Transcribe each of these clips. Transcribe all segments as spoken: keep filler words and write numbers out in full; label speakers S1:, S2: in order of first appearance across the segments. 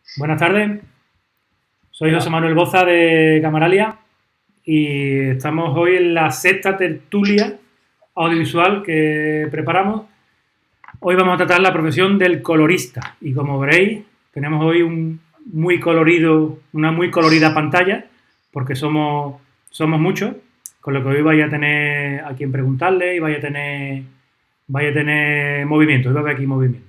S1: Buenas tardes, soy José Manuel Boza de Camaralia y estamos hoy en la sexta tertulia audiovisual que preparamos. Hoy vamos a tratar la profesión del colorista y como veréis tenemos hoy un muy colorido, una muy colorida pantalla porque somos, somos muchos, con lo que hoy vais a tener a quien preguntarle y vais a tener, vais a tener movimiento, hoy va a haber aquí movimiento.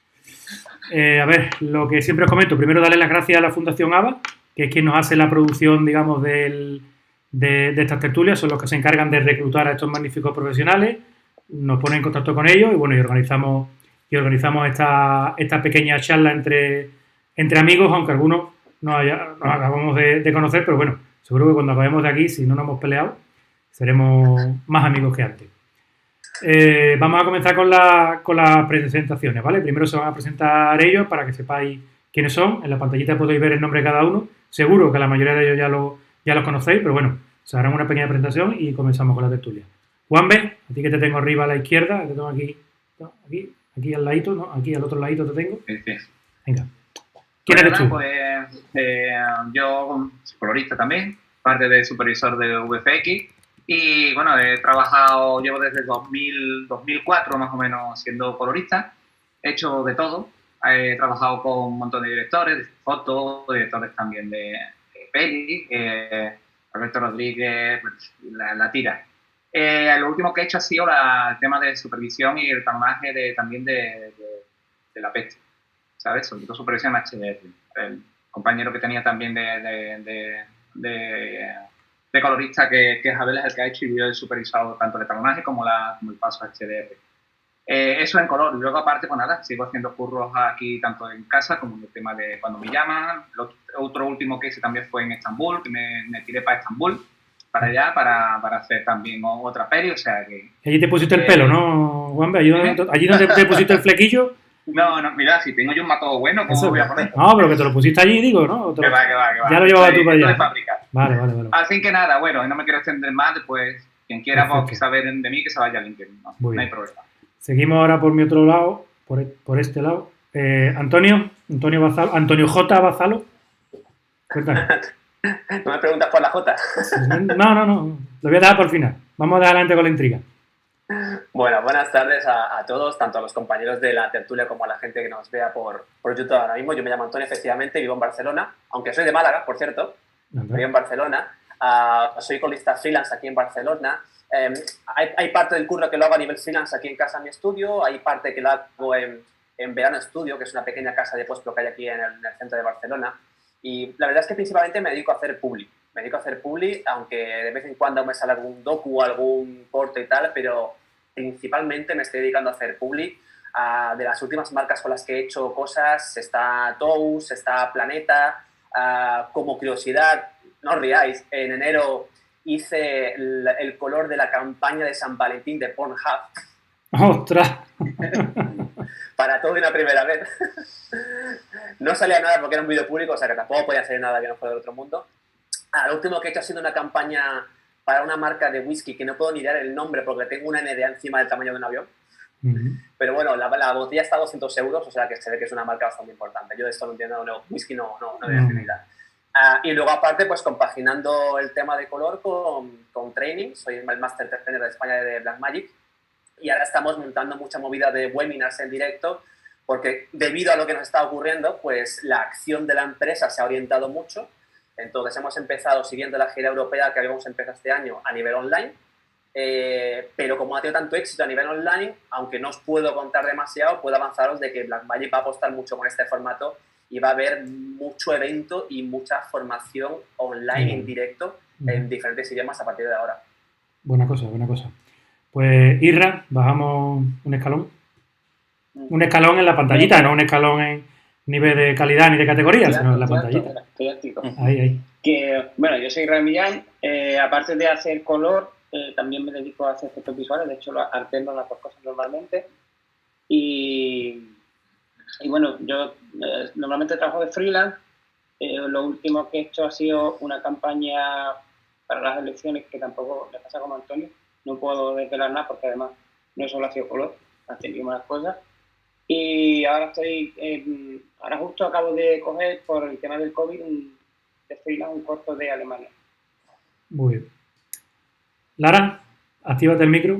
S1: Eh, a ver, lo que siempre os comento, primero darle las gracias a la Fundación ABA, que es quien nos hace la producción, digamos, del, de, de estas tertulias, son los que se encargan de reclutar a estos magníficos profesionales, nos ponen en contacto con ellos y bueno, y organizamos, y organizamos esta, esta pequeña charla entre, entre amigos, aunque algunos nos, haya, nos acabamos de, de conocer, pero bueno, seguro que cuando acabemos de aquí, si no nos hemos peleado, seremos más amigos que antes. Eh, vamos a comenzar con, la, con las presentaciones, ¿vale? Primero se van a presentar ellos para que sepáis quiénes son. En la pantallita podéis ver el nombre de cada uno. Seguro que la mayoría de ellos ya lo, ya los conocéis, pero bueno, se hará una pequeña presentación y comenzamos con la tertulia. Juan B, a ti que te tengo arriba a la izquierda, te tengo aquí, no, aquí, aquí al ladito, ¿no? Aquí al otro ladito te tengo.
S2: Sí, sí.
S1: Venga. ¿Quién eres tú?
S2: Pues eh, yo soy colorista también, parte de supervisor de V F X. Y bueno, he trabajado, llevo desde dos mil, dos mil cuatro más o menos siendo colorista. He hecho de todo. He trabajado con un montón de directores, de fotos, directores también de, de peli, eh, Alberto Rodríguez, la, la tira. Eh, lo último que he hecho ha sido la, el tema de supervisión y el tamaje de, también de, de, de la peste, ¿sabes? Sobre todo supervisión H D R. El compañero que tenía también de... de, de, de de colorista que, que Abel es el que ha hecho y yo he supervisado tanto el talonaje como, la, como el paso H D R. Eh, eso en color. Y luego, aparte, pues nada, sigo haciendo curros aquí tanto en casa como en el tema de cuando me llaman. Lo otro último que hice también fue en Estambul, que me, me tiré para Estambul, para allá, para, para hacer también otra peli, o sea que...
S1: Allí te pusiste eh, el pelo, ¿no, Juanbe? Allí, ¿eh? Allí donde te pusiste el flequillo...
S2: No, no, mira, si tengo yo un mato bueno, ¿cómo
S1: Eso,
S2: voy a poner?
S1: No, pero que te lo pusiste allí, digo, ¿no?
S2: Que va, que va, que va.
S1: Ya lo llevabas tú para allá.
S2: De fábrica.
S1: Vale, vale, vale.
S2: Así que nada, bueno, no me quiero extender más, pues quien quiera pues, saber de mí que se vaya a LinkedIn, no, no hay problema.
S1: Seguimos ahora por mi otro lado, por, por este lado. Eh, Antonio, Antonio Bazalo, Antonio J. Bazalo. Cuéntame.
S3: ¿No me preguntas por la J?
S1: No, no, no. Lo voy a dejar por el final. Vamos adelante con la intriga.
S3: Bueno, buenas tardes a, a todos, tanto a los compañeros de la tertulia como a la gente que nos vea por, por YouTube ahora mismo. Yo me llamo Antonio, efectivamente, vivo en Barcelona, aunque soy de Málaga, por cierto. Vivo en Barcelona. Uh, soy colista freelance aquí en Barcelona. Um, hay, hay parte del curro que lo hago a nivel freelance aquí en casa en mi estudio. Hay parte que lo hago en, en Verano Estudio, que es una pequeña casa de postpro que hay aquí en el, en el centro de Barcelona. Y la verdad es que principalmente me dedico a hacer publi. Me dedico a hacer publi, aunque de vez en cuando me sale algún docu, algún corto y tal, pero principalmente me estoy dedicando a hacer publi. Uh, de las últimas marcas con las que he hecho cosas está Tous, está Planeta. Uh, como curiosidad, no os riáis, en enero hice el, el color de la campaña de San Valentín de Pornhub.
S1: ¡Ostras!
S3: Para todo y una primera vez. No salía nada porque era un vídeo público, o sea que tampoco podía hacer nada que no fuera del otro mundo. Ah, lo último que he hecho ha sido una campaña para una marca de whisky que no puedo ni dar el nombre porque tengo una N D A encima del tamaño de un avión. Uh-huh. Pero bueno, la, la botella está a doscientos euros, o sea que se ve que es una marca bastante importante. Yo de esto no entiendo, no, whisky no, no, no uh-huh. idea. Uh, y luego aparte, pues compaginando el tema de color con, con training. Soy el Master Trainer de España de Blackmagic. Y ahora estamos montando mucha movida de webinars en directo porque debido a lo que nos está ocurriendo, pues la acción de la empresa se ha orientado mucho. Entonces hemos empezado siguiendo la gira europea que habíamos empezado este año a nivel online. Eh, pero como ha tenido tanto éxito a nivel online, aunque no os puedo contar demasiado, puedo avanzaros de que Blackmagic va a apostar mucho con este formato y va a haber mucho evento y mucha formación online en directo en diferentes idiomas a partir de ahora.
S1: Buena cosa, buena cosa. Pues Irra, bajamos un escalón. Un escalón en la pantallita, no un escalón en nivel de calidad ni de categoría, sino en la pantallita.
S4: Estoy activo.
S1: Ahí, ahí.
S4: Que, bueno, yo soy Israel Millán, eh, aparte de hacer color, eh, también me dedico a hacer efectos visuales, de hecho lo alterno las dos cosas normalmente. Y, y bueno, yo eh, normalmente trabajo de freelance. Eh, lo último que he hecho ha sido una campaña para las elecciones que tampoco me pasa como a Antonio. No puedo desvelar nada porque además no solo ha sido color, han tenido más cosas. Y ahora estoy, en, ahora justo acabo de coger por el tema del COVID un, de freelance un corto de Alemania.
S1: Muy bien. Lara, actívate el micro.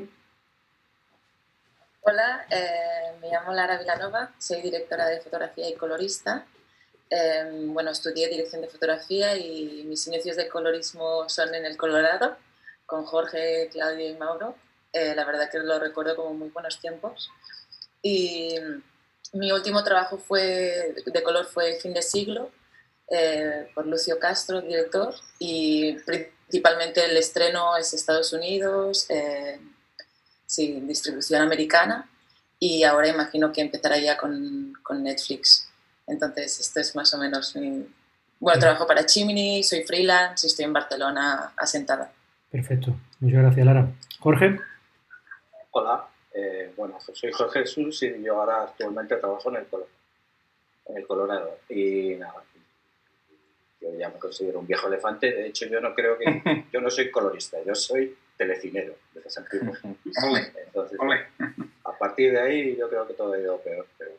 S5: Hola, eh, me llamo Lara Vilanova, soy directora de fotografía y colorista. Eh, bueno, estudié dirección de fotografía y mis inicios de colorismo son en el Colorado, con Jorge, Claudio y Mauro. Eh, la verdad que lo recuerdo como muy buenos tiempos. Y mi último trabajo fue, de color fue Fin de Siglo, eh, por Lucio Castro, director, y principalmente el estreno es Estados Unidos, eh, sí, distribución americana, y ahora imagino que empezará ya con, con Netflix. Entonces, esto es más o menos mi... Bueno, trabajo para Chimney, soy freelance y estoy en Barcelona asentada.
S1: Perfecto. Muchas gracias, Lara. Jorge.
S6: Hola. Eh, bueno, soy Jorge Jesús y yo ahora actualmente trabajo en el, Colo en el Colorado. Y nada, yo ya me considero un viejo elefante. De hecho, yo no creo que... Yo no soy colorista, yo soy telecinero, desde ese antiguo. Entonces, bueno, a partir de ahí yo creo que todo ha ido peor, pero...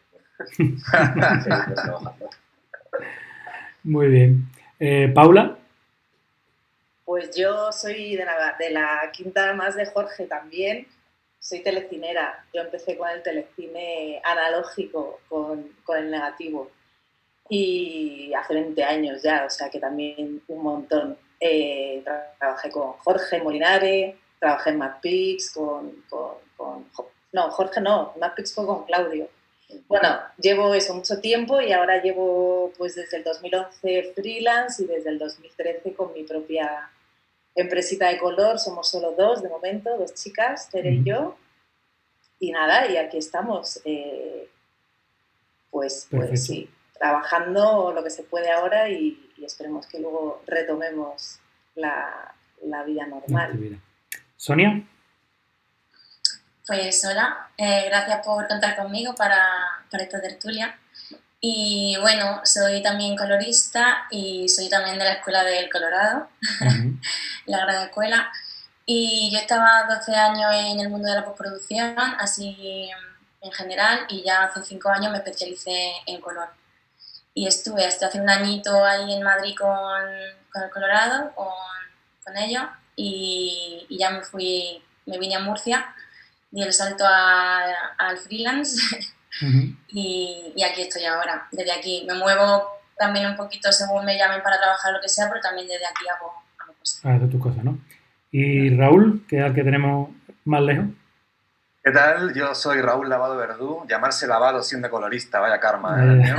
S1: Muy bien. Eh, Paula.
S7: Pues yo soy de la, de la quinta más de Jorge también. Soy telecinera. Yo empecé con el telecine analógico, con, con el negativo. Y hace veinte años ya, o sea que también un montón. Eh, tra trabajé con Jorge Molinare, trabajé en MacPix, con, con, con... No, Jorge no, MacPix fue con Claudio. Bueno, llevo eso mucho tiempo y ahora llevo pues desde el dos mil once freelance y desde el dos mil trece con mi propia empresita de color. Somos solo dos de momento, dos chicas, Tere y yo. Y nada, y aquí estamos. Eh, pues, pues sí, trabajando lo que se puede ahora y, y esperemos que luego retomemos la, la vida normal.
S1: Sonia.
S8: Pues hola, eh, gracias por contar conmigo para, para esta tertulia. Y bueno, soy también colorista y soy también de la Escuela del Colorado, uh-huh. La gran escuela. Y yo estaba doce años en el mundo de la postproducción, así en general, y ya hace cinco años me especialicé en color. Y estuve hasta hace un añito ahí en Madrid con, con el Colorado, con, con ellos, y, y ya me fui, me vine a Murcia. Di el salto a, al freelance uh-huh. y, y aquí estoy ahora. Desde aquí me muevo también un poquito según me llamen para trabajar lo que sea, pero también desde aquí hago, hago cosas.
S1: Ah, de tus cosas, ¿no? Y Raúl, que es el que tenemos más lejos.
S9: ¿Qué tal? Yo soy Raúl Lavado Verdú. Llamarse lavado siendo colorista, vaya karma, ¿eh?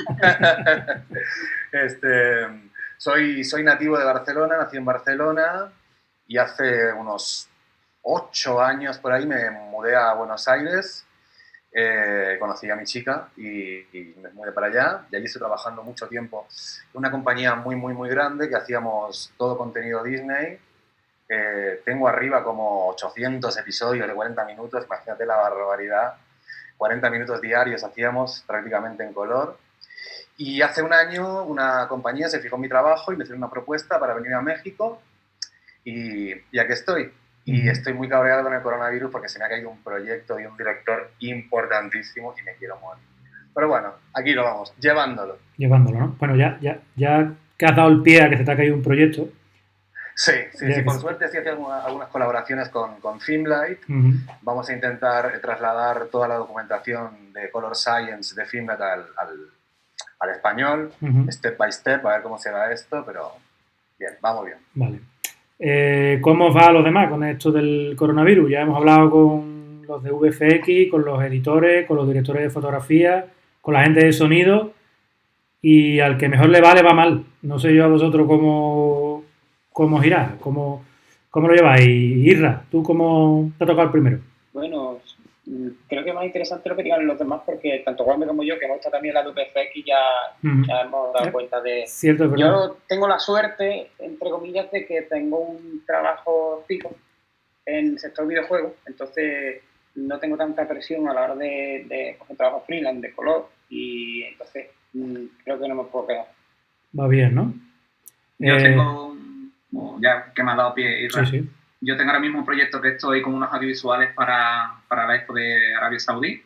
S9: este, soy, soy nativo de Barcelona, nací en Barcelona y hace unos ocho años por ahí me mudé a Buenos Aires, eh, conocí a mi chica y, y me mudé para allá y allí estoy trabajando mucho tiempo en una compañía muy, muy, muy grande que hacíamos todo contenido Disney. Eh, tengo arriba como ochocientos episodios de cuarenta minutos, imagínate la barbaridad, cuarenta minutos diarios hacíamos prácticamente en color. Y hace un año una compañía se fijó en mi trabajo y me hizo una propuesta para venir a México y, y aquí estoy. Y estoy muy cabreado con el coronavirus porque se me ha caído un proyecto y un director importantísimo y me quiero morir. Pero bueno, aquí lo vamos, llevándolo.
S1: Llevándolo, ¿no? Bueno, ya, ya, ya que has dado el pie a que se te ha caído un proyecto.
S9: Sí, sí, sí, por suerte sí hace algunas, algunas colaboraciones con, con Filmlight. Uh-huh. Vamos a intentar trasladar toda la documentación de Color Science de Filmlight al, al, al español, uh-huh. step by step, a ver cómo se va esto, pero bien, vamos bien.
S1: Vale. Eh, ¿Cómo os va a los demás con esto del coronavirus? Ya hemos hablado con los de V F X, con los editores, con los directores de fotografía, con la gente de sonido y al que mejor le va, le va mal. No sé yo a vosotros cómo, cómo os irá, cómo, cómo lo lleváis. Irra, ¿tú cómo te ha tocado el primero?
S4: Bueno, creo que es más interesante lo que digan los demás porque tanto Juanme como yo, que hemos estado también en la V F X, ya, uh-huh. ya hemos dado cuenta de...
S1: Cierto, pero...
S4: Yo tengo la suerte, entre comillas, de que tengo un trabajo fijo en el sector videojuegos, entonces no tengo tanta presión a la hora de, de coger trabajo freelance, de color, y entonces creo que no me puedo quedar.
S1: Va bien, ¿no?
S2: Yo eh... tengo, ya que me ha dado pie, Irra,
S1: sí, sí.
S2: Yo tengo ahora mismo un proyecto que estoy con unos audiovisuales para, para la Expo de Arabia Saudí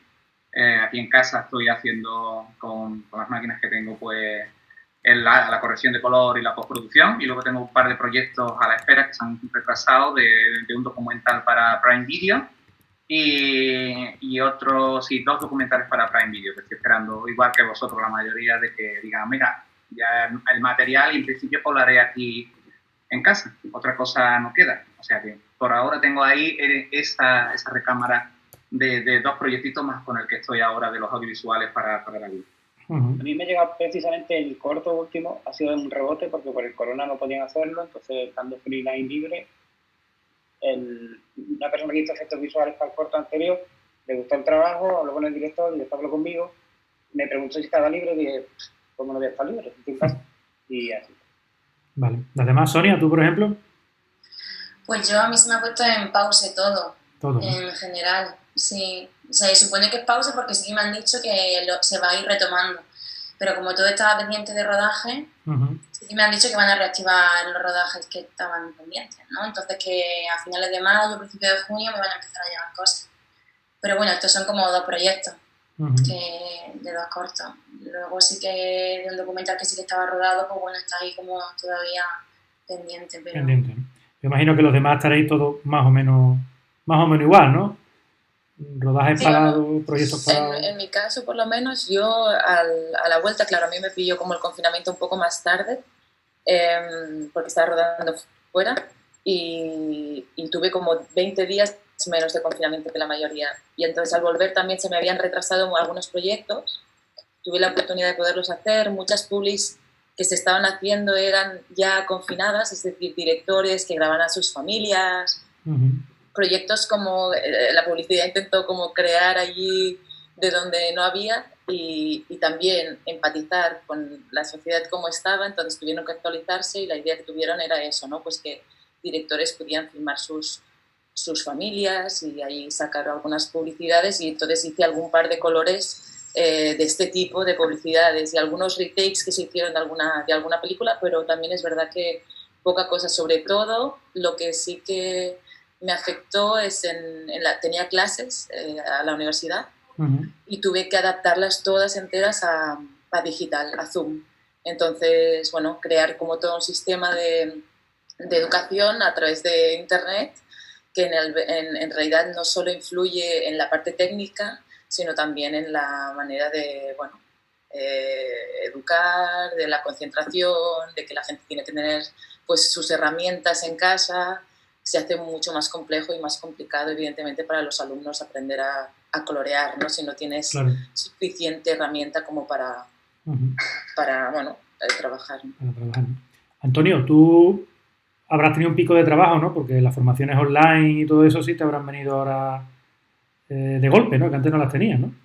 S2: Eh, aquí en casa estoy haciendo con, con las máquinas que tengo, pues, en la, la corrección de color y la postproducción, y luego tengo un par de proyectos a la espera que se han retrasado de, de un documental para Prime Video y, y otros, sí, dos documentales para Prime Video, que estoy esperando, igual que vosotros, la mayoría, de que digan, mira, ya el material, y en principio pues lo haré aquí en casa, otra cosa no queda. O sea que por ahora tengo ahí esa, esa recámara de, de dos proyectitos más con el que estoy ahora de los audiovisuales para, para la vida.
S4: Uh -huh. A mí me llega precisamente el corto último, ha sido un rebote porque por el corona no podían hacerlo, entonces estando freelance libre, el, una persona que hizo efectos visuales para el corto anterior, le gustó el trabajo, habló con el director, el director habló conmigo, me preguntó si estaba libre y dije, ¿cómo no voy a estar libre? Estoy en casa. Y así.
S1: Vale. ¿Las demás, Sonia, tú por ejemplo?
S8: Pues yo, a mí se me ha puesto en pause todo,
S1: todo
S8: en
S1: ¿no?
S8: general, sí. O sea, supone que es pausa porque sí que me han dicho que lo, se va a ir retomando. Pero como todo estaba pendiente de rodaje, uh-huh. sí que me han dicho que van a reactivar los rodajes que estaban pendientes, ¿no? Entonces que a finales de mayo, principios de junio me van a empezar a llegar cosas. Pero bueno, estos son como dos proyectos uh-huh. que, de dos cortos. Luego sí que de un documental que sí que estaba rodado, pues bueno, está ahí como todavía pendiente. Pero...
S1: Pendiente, ¿no? Yo imagino que los demás estaréis todos más o menos, más o menos igual, ¿no? Rodajes sí, parados, bueno, proyectos parados.
S5: En, en mi caso, por lo menos, yo al, a la vuelta, claro, a mí me pilló como el confinamiento un poco más tarde, eh, porque estaba rodando fuera y, y tuve como veinte días menos de confinamiento que la mayoría. Y entonces al volver también se me habían retrasado algunos proyectos, tuve la oportunidad de poderlos hacer, muchas publis que se estaban haciendo eran ya confinadas, es decir, directores que graban a sus familias. Uh-huh. Proyectos como eh, la publicidad intentó como crear allí de donde no había y, y también empatizar con la sociedad como estaba, entonces tuvieron que actualizarse y la idea que tuvieron era eso, ¿no? Pues que directores podían filmar sus, sus familias y ahí sacaron algunas publicidades y entonces hice algún par de colores eh, de este tipo de publicidades y algunos retakes que se hicieron de alguna, de alguna película, pero también es verdad que poca cosa, sobre todo lo que sí que me afectó es en, en la, tenía clases eh, a la universidad uh-huh. y tuve que adaptarlas todas enteras a, a digital, a Zoom. Entonces, bueno, crear como todo un sistema de, de educación a través de Internet que en, el, en, en realidad no solo influye en la parte técnica, sino también en la manera de, bueno, eh, educar, de la concentración, de que la gente tiene que tener pues, sus herramientas en casa. Se hace mucho más complejo y más complicado, evidentemente, para los alumnos aprender a, a colorear, ¿no? Si no tienes claro. suficiente herramienta como para, uh-huh. para bueno, trabajar.
S1: Para trabajar. Antonio, tú habrás tenido un pico de trabajo, ¿no? Porque las formaciones online y todo eso sí te habrán venido ahora eh, de golpe, ¿no? Que antes no las tenías, ¿no?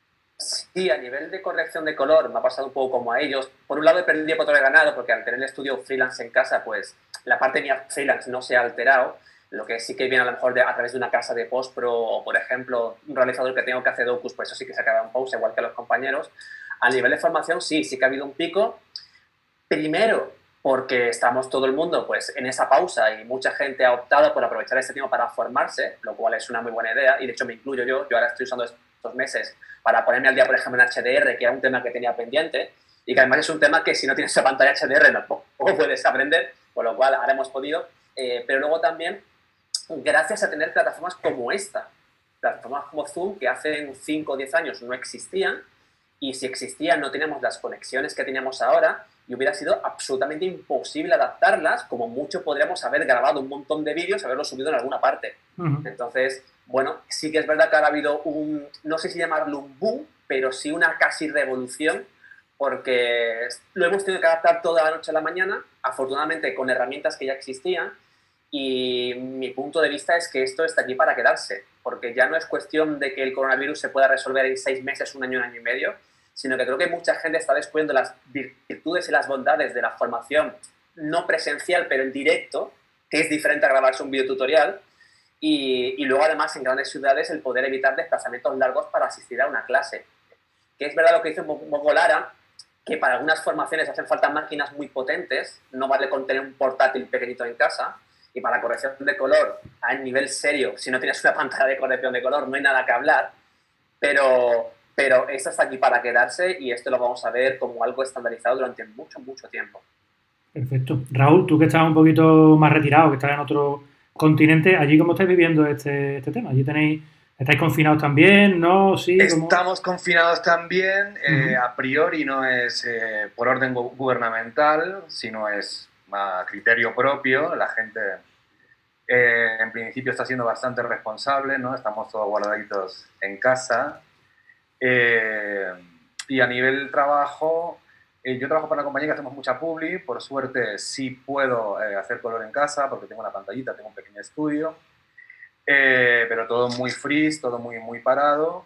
S3: Sí, a nivel de corrección de color me ha pasado un poco como a ellos. Por un lado he perdido por todo el ganado porque al tener el estudio freelance en casa, pues la parte mía freelance no se ha alterado. Lo que sí que viene a lo mejor de, a través de una casa de post-pro o, por ejemplo, un realizador que tengo que hacer docus, pues eso sí que se ha quedado en pausa, igual que los compañeros. A nivel de formación sí, sí que ha habido un pico. Primero, porque estamos todo el mundo pues en esa pausa y mucha gente ha optado por aprovechar este tiempo para formarse, lo cual es una muy buena idea y de hecho me incluyo yo. Yo ahora estoy usando estos meses para ponerme al día, por ejemplo, en H D R, que era un tema que tenía pendiente y que además es un tema que si no tienes esa pantalla H D R no poco puedes aprender, con lo cual ahora hemos podido. Eh, pero luego también, gracias a tener plataformas como esta, plataformas como Zoom, que hace cinco o diez años no existían, y si existían no teníamos las conexiones que teníamos ahora, y hubiera sido absolutamente imposible adaptarlas, como mucho podríamos haber grabado un montón de vídeos y haberlos subido en alguna parte. Uh-huh. Entonces, bueno, sí que es verdad que ahora ha habido un, no sé si llamarlo un boom, pero sí una casi revolución, porque lo hemos tenido que adaptar toda la noche a la mañana, afortunadamente con herramientas que ya existían, y mi punto de vista es que esto está aquí para quedarse, porque ya no es cuestión de que el coronavirus se pueda resolver en seis meses, un año, un año y medio, sino que creo que mucha gente está descubriendo las virtudes y las bondades de la formación no presencial, pero en directo, que es diferente a grabarse un videotutorial, y, y luego además en grandes ciudades el poder evitar desplazamientos largos para asistir a una clase. Que es verdad lo que dice Mogo Lara, que para algunas formaciones hacen falta máquinas muy potentes, no vale con tener un portátil pequeñito en casa, y para corrección de color a nivel serio, si no tienes una pantalla de corrección de color no hay nada que hablar, pero, pero esto está aquí para quedarse y esto lo vamos a ver como algo estandarizado durante mucho, mucho tiempo.
S1: Perfecto. Raúl, tú que estás un poquito más retirado, que estás en otro continente, ¿allí cómo estáis viviendo este, este tema? ¿Allí tenéis, estáis confinados también? ¿No? ¿Sí? ¿Cómo?
S9: Estamos confinados también. Eh,
S1: Uh-huh.
S9: A priori no es eh, por orden gu- gubernamental, sino es a criterio propio. La gente, eh, en principio, está siendo bastante responsable, ¿no? Estamos todos guardaditos en casa. Eh, y a nivel trabajo, eh, yo trabajo para una compañía que hacemos mucha publi. Por suerte, sí puedo eh, hacer color en casa porque tengo una pantallita, tengo un pequeño estudio. Eh, pero todo muy freeze, todo muy, muy parado.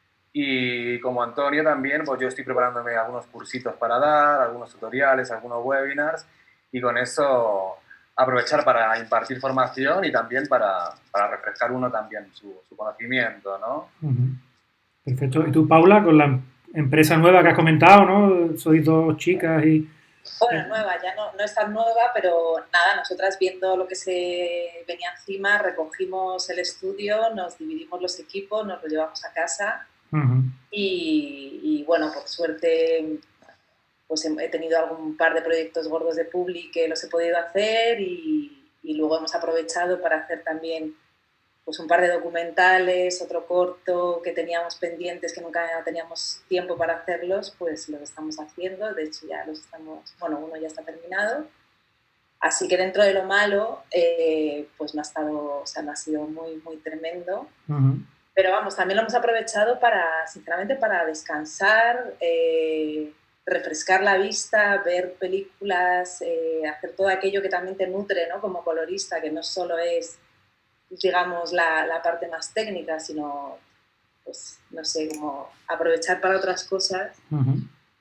S9: Y como Antonio también, pues yo estoy preparándome algunos cursitos para dar, algunos tutoriales, algunos webinars, y con eso aprovechar para impartir formación y también para, para refrescar uno también su, su conocimiento, ¿no?
S1: Uh-huh. Perfecto. ¿Y tú, Paula, con la empresa nueva que has comentado, ¿no? Sois dos chicas y...
S7: Bueno, nueva, ya no, no es tan nueva, pero nada, nosotras viendo lo que se venía encima, recogimos el estudio, nos dividimos los equipos, nos lo llevamos a casa
S1: Uh-huh.
S7: y, y bueno, por suerte pues he tenido algún par de proyectos gordos de publi que los he podido hacer y, y luego hemos aprovechado para hacer también pues un par de documentales, otro corto que teníamos pendientes que nunca teníamos tiempo para hacerlos, pues los estamos haciendo, de hecho ya los estamos, bueno, uno ya está terminado, así que dentro de lo malo, eh, pues no ha estado, o sea, no ha sido muy, muy tremendo,
S1: Uh-huh.
S7: pero vamos, también lo hemos aprovechado para, sinceramente, para descansar, eh, refrescar la vista, ver películas, eh, hacer todo aquello que también te nutre, ¿no? Como colorista, que no solo es, digamos, la, la parte más técnica, sino, pues, no sé, como aprovechar para otras cosas.
S1: Uh-huh.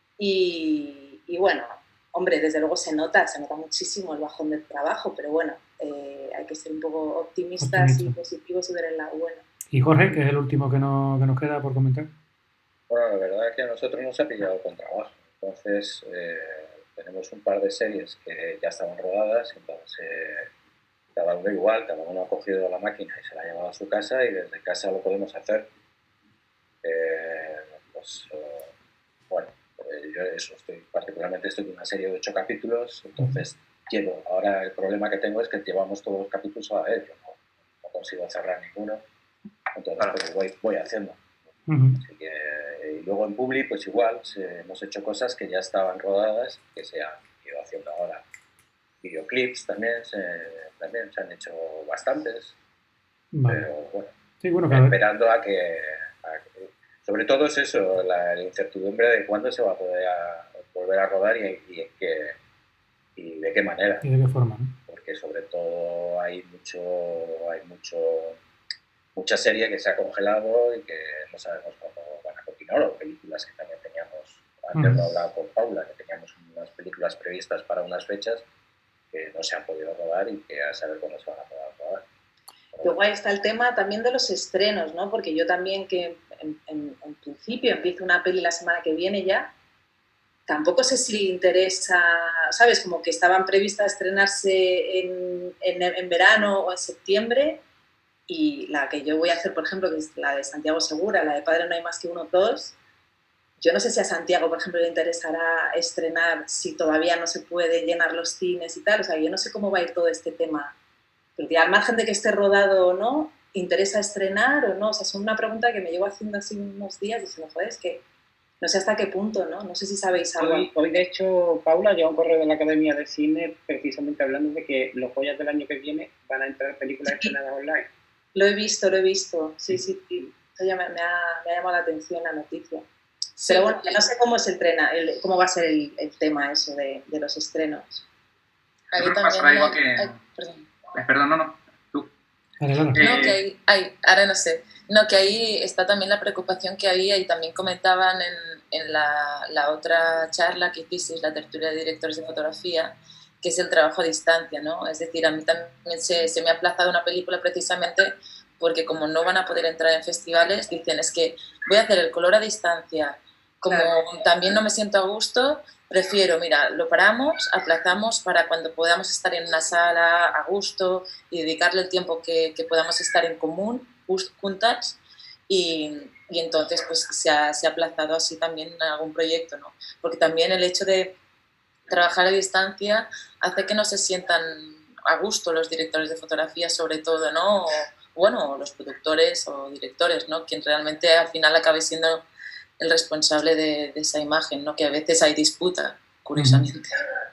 S7: Y, y bueno, hombre, desde luego se nota, se nota muchísimo el bajón del trabajo, pero bueno, eh, hay que ser un poco optimistas
S1: Optimista.
S7: y positivos y ver el lado bueno.
S1: Y Jorge, que es el último que, no, que nos queda por comentar.
S6: Bueno, la verdad es que a nosotros nos ha pillado con trabajo. Entonces, eh, tenemos un par de series que ya estaban rodadas, entonces eh, cada uno igual, cada uno ha cogido la máquina y se la ha llevado a su casa y desde casa lo podemos hacer. Eh, pues, eh, bueno, eh, yo eso, estoy, particularmente estoy en una serie de ocho capítulos, entonces llevo, ahora el problema que tengo es que llevamos todos los capítulos a la vez, yo no, no consigo cerrar ninguno, entonces
S9: Claro.
S6: pues, voy, voy haciendo.
S1: Uh-huh.
S6: Así que, y luego en Publi, pues igual, se, hemos hecho cosas que ya estaban rodadas, que se han ido haciendo ahora. Videoclips también se, también se han hecho bastantes,
S1: Vale.
S6: pero bueno,
S1: Sí, bueno, cada vez.
S6: esperando a que, a que- sobre todo es eso, la, la incertidumbre de cuándo se va a poder a- volver a rodar y, y, en qué, y de qué manera,
S1: ¿Y de qué forma? ¿No?
S6: porque sobre todo hay mucho, hay mucho, mucha serie que se ha congelado y que no sabemos cuándo van a continuar, o películas que también teníamos, antes
S1: Ujú.
S6: lo hablaba con Paula, que teníamos unas películas previstas para unas fechas que no se han podido rodar y que a saber cuándo se van a poder rodar. Pero
S7: Luego ahí está el tema también de los estrenos, ¿no? Porque yo también que en, en, en principio empiezo una peli la semana que viene ya, tampoco sé si le interesa, ¿sabes? Como que estaban previstas estrenarse en, en, en verano o en septiembre y la que yo voy a hacer, por ejemplo, que es la de Santiago Segura, la de Padre no hay más que uno, dos, yo no sé si a Santiago, por ejemplo, le interesará estrenar si todavía no se puede llenar los cines y tal, o sea, yo no sé cómo va a ir todo este tema. Porque al margen de que esté rodado o no, ¿interesa estrenar o no? O sea, es una pregunta que me llevo haciendo así unos días diciendo, joder, es que no sé hasta qué punto, ¿no? No sé si sabéis algo.
S4: Hoy, hoy, de hecho, Paula llegó un correo de la Academia de Cine precisamente hablando de que los Goyas del año que viene van a entrar películas estrenadas online.
S7: Lo he visto, lo he visto. Sí, sí, sí. Eso ya me, me, ha, me ha llamado la atención la noticia. Sí, pero bueno, no sé cómo, se entrena, el, cómo va a ser el, el tema eso de, de los estrenos.
S2: Ahí también hay, que... ay, perdón. Perdón, no, no, tú.
S1: Vale, vale.
S5: No, que ahí, ay, ahora no sé. No, que ahí está también la preocupación que había y también comentaban en, en la, la otra charla que hicisteis, la tertulia de directores de fotografía, que es el trabajo a distancia, ¿no? Es decir, a mí también se, se me ha aplazado una película precisamente porque como no van a poder entrar en festivales, dicen, es que voy a hacer el color a distancia. Como claro, también no me siento a gusto, prefiero, mira, lo paramos, aplazamos para cuando podamos estar en una sala a gusto y dedicarle el tiempo que, que podamos estar en común, juntas, y, y entonces pues se ha, se ha aplazado así también en algún proyecto, ¿no? Porque también el hecho de trabajar a distancia hace que no se sientan a gusto los directores de fotografía, sobre todo, ¿no? O, bueno, los productores o directores, ¿no? Quien realmente al final acabe siendo el responsable de, de esa imagen, ¿no? Que a veces hay disputa, curiosamente.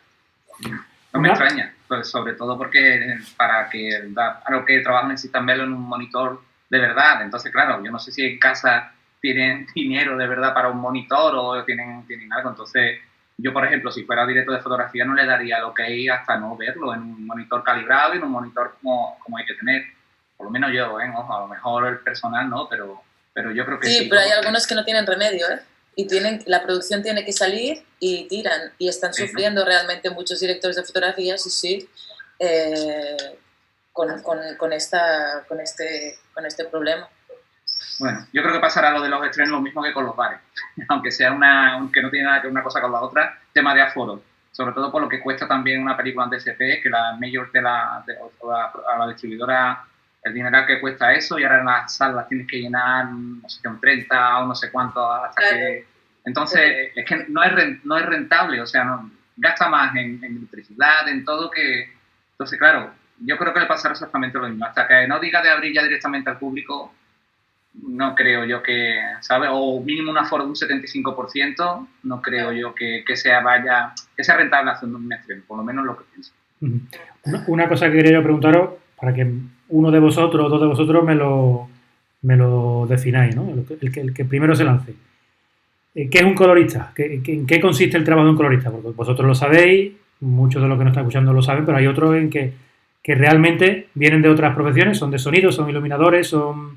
S2: No me extraña, pues sobre todo porque para que para lo que trabajo necesitan verlo en un monitor de verdad. Entonces, claro, yo no sé si en casa tienen dinero de verdad para un monitor o tienen, tienen algo. Entonces, yo, por ejemplo, si fuera director de fotografía, no le daría el ok hasta no verlo en un monitor calibrado y en un monitor como, como hay que tener. Por lo menos yo, ¿eh? Ojo, a lo mejor el personal no, pero, pero yo creo que sí.
S5: Sí, pero hay algunos que no tienen remedio, ¿eh? Y tienen, la producción tiene que salir y tiran. Y están sufriendo realmente muchos directores de fotografía, sí, sí, eh, con, con, con, esta, con, este, con este problema.
S2: Bueno, yo creo que pasará lo de los estrenos lo mismo que con los bares. Aunque sea una, aunque no tiene nada que ver una cosa con la otra, tema de aforo. Sobre todo por lo que cuesta también una película en D S P, que la mayor de la, de, la, a la distribuidora, el dinero que cuesta eso, y ahora en las salas tienes que llenar, no sé, un treinta o no sé cuánto hasta claro. que... Entonces, es que no es, no es rentable, o sea, no, gasta más en, en electricidad, en todo que... Entonces, claro, yo creo que le pasará exactamente lo mismo. Hasta que no diga de abrir ya directamente al público, no creo yo que, ¿sabes? O mínimo un aforo de un setenta y cinco por ciento, no creo yo que, que sea vaya, que sea rentable haciendo un estreno, por lo menos lo que pienso.
S1: Una, una cosa que quería yo preguntaros, para que uno de vosotros o dos de vosotros me lo, me lo defináis, ¿no? El, el, que, el que primero se lance. ¿Qué es un colorista? ¿Qué, qué, ¿En qué consiste el trabajo de un colorista? Porque vosotros lo sabéis, muchos de los que nos están escuchando lo saben, pero hay otros en que, que realmente vienen de otras profesiones, son de sonido, son iluminadores, son...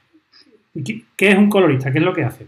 S1: ¿Qué es un colorista? ¿Qué es lo que hace?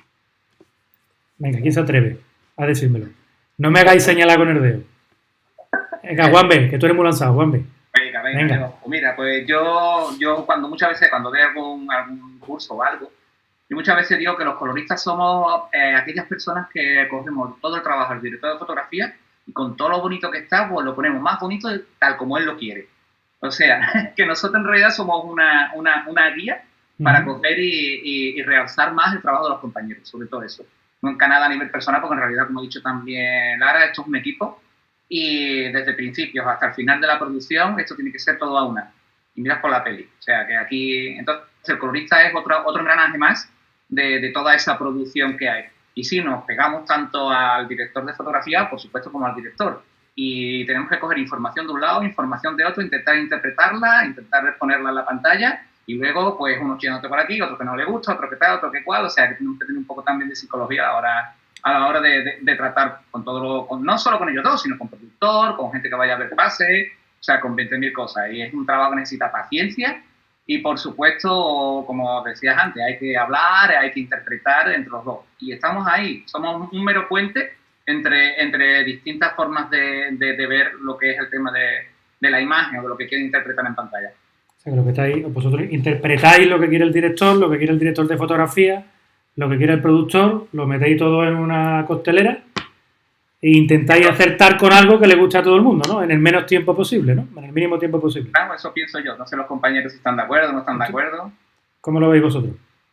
S1: Venga, ¿quién se atreve a decírmelo? No me hagáis señalar con el dedo. Venga, Juanbe, que tú eres muy lanzado, Juanbe.
S2: Venga, venga. venga. Pues mira, pues yo, yo cuando muchas veces, cuando doy algún, algún curso o algo, yo muchas veces digo que los coloristas somos eh, aquellas personas que cogemos todo el trabajo del director de fotografía y con todo lo bonito que está, pues lo ponemos más bonito tal como él lo quiere. O sea, que nosotros en realidad somos una, una, una guía para uh-huh. coger y, y, y realzar más el trabajo de los compañeros, sobre todo eso. Nunca nada a nivel personal, porque en realidad, como ha dicho también Lara, esto es un equipo y desde principios hasta el final de la producción esto tiene que ser todo a una. Y miras por la peli. O sea, que aquí... Entonces, el colorista es otro, otro engranaje más de, de toda esa producción que hay. Y sí, nos pegamos tanto al director de fotografía, por supuesto, como al director. Y tenemos que coger información de un lado, información de otro, intentar interpretarla, intentar ponerla en la pantalla. Y luego, pues, uno echándote por aquí, otro que no le gusta, otro que tal, otro que cual. O sea, que tenemos que tener un poco también de psicología ahora, a la hora de, de, de tratar con todo lo... Con, no solo con ellos dos, sino con productor, con gente que vaya a ver pase, o sea, con veinte mil cosas. Y es un trabajo que necesita paciencia y, por supuesto, como decías antes, hay que hablar, hay que interpretar entre los dos. Y estamos ahí. Somos un mero puente entre, entre distintas formas de, de, de ver lo que es el tema de, de la imagen o de lo que quieren interpretar en pantalla.
S1: O sea, que lo que estáis, vosotros interpretáis lo que quiere el director, lo que quiere el director de fotografía, lo que quiere el productor, lo metéis todo en una costelera e intentáis acertar con algo que le guste a todo el mundo, ¿no? En el menos tiempo posible, ¿no? En el mínimo tiempo posible.
S2: Claro, eso pienso yo. No sé los compañeros si están de acuerdo o no están de acuerdo.
S1: ¿Cómo lo veis vosotros?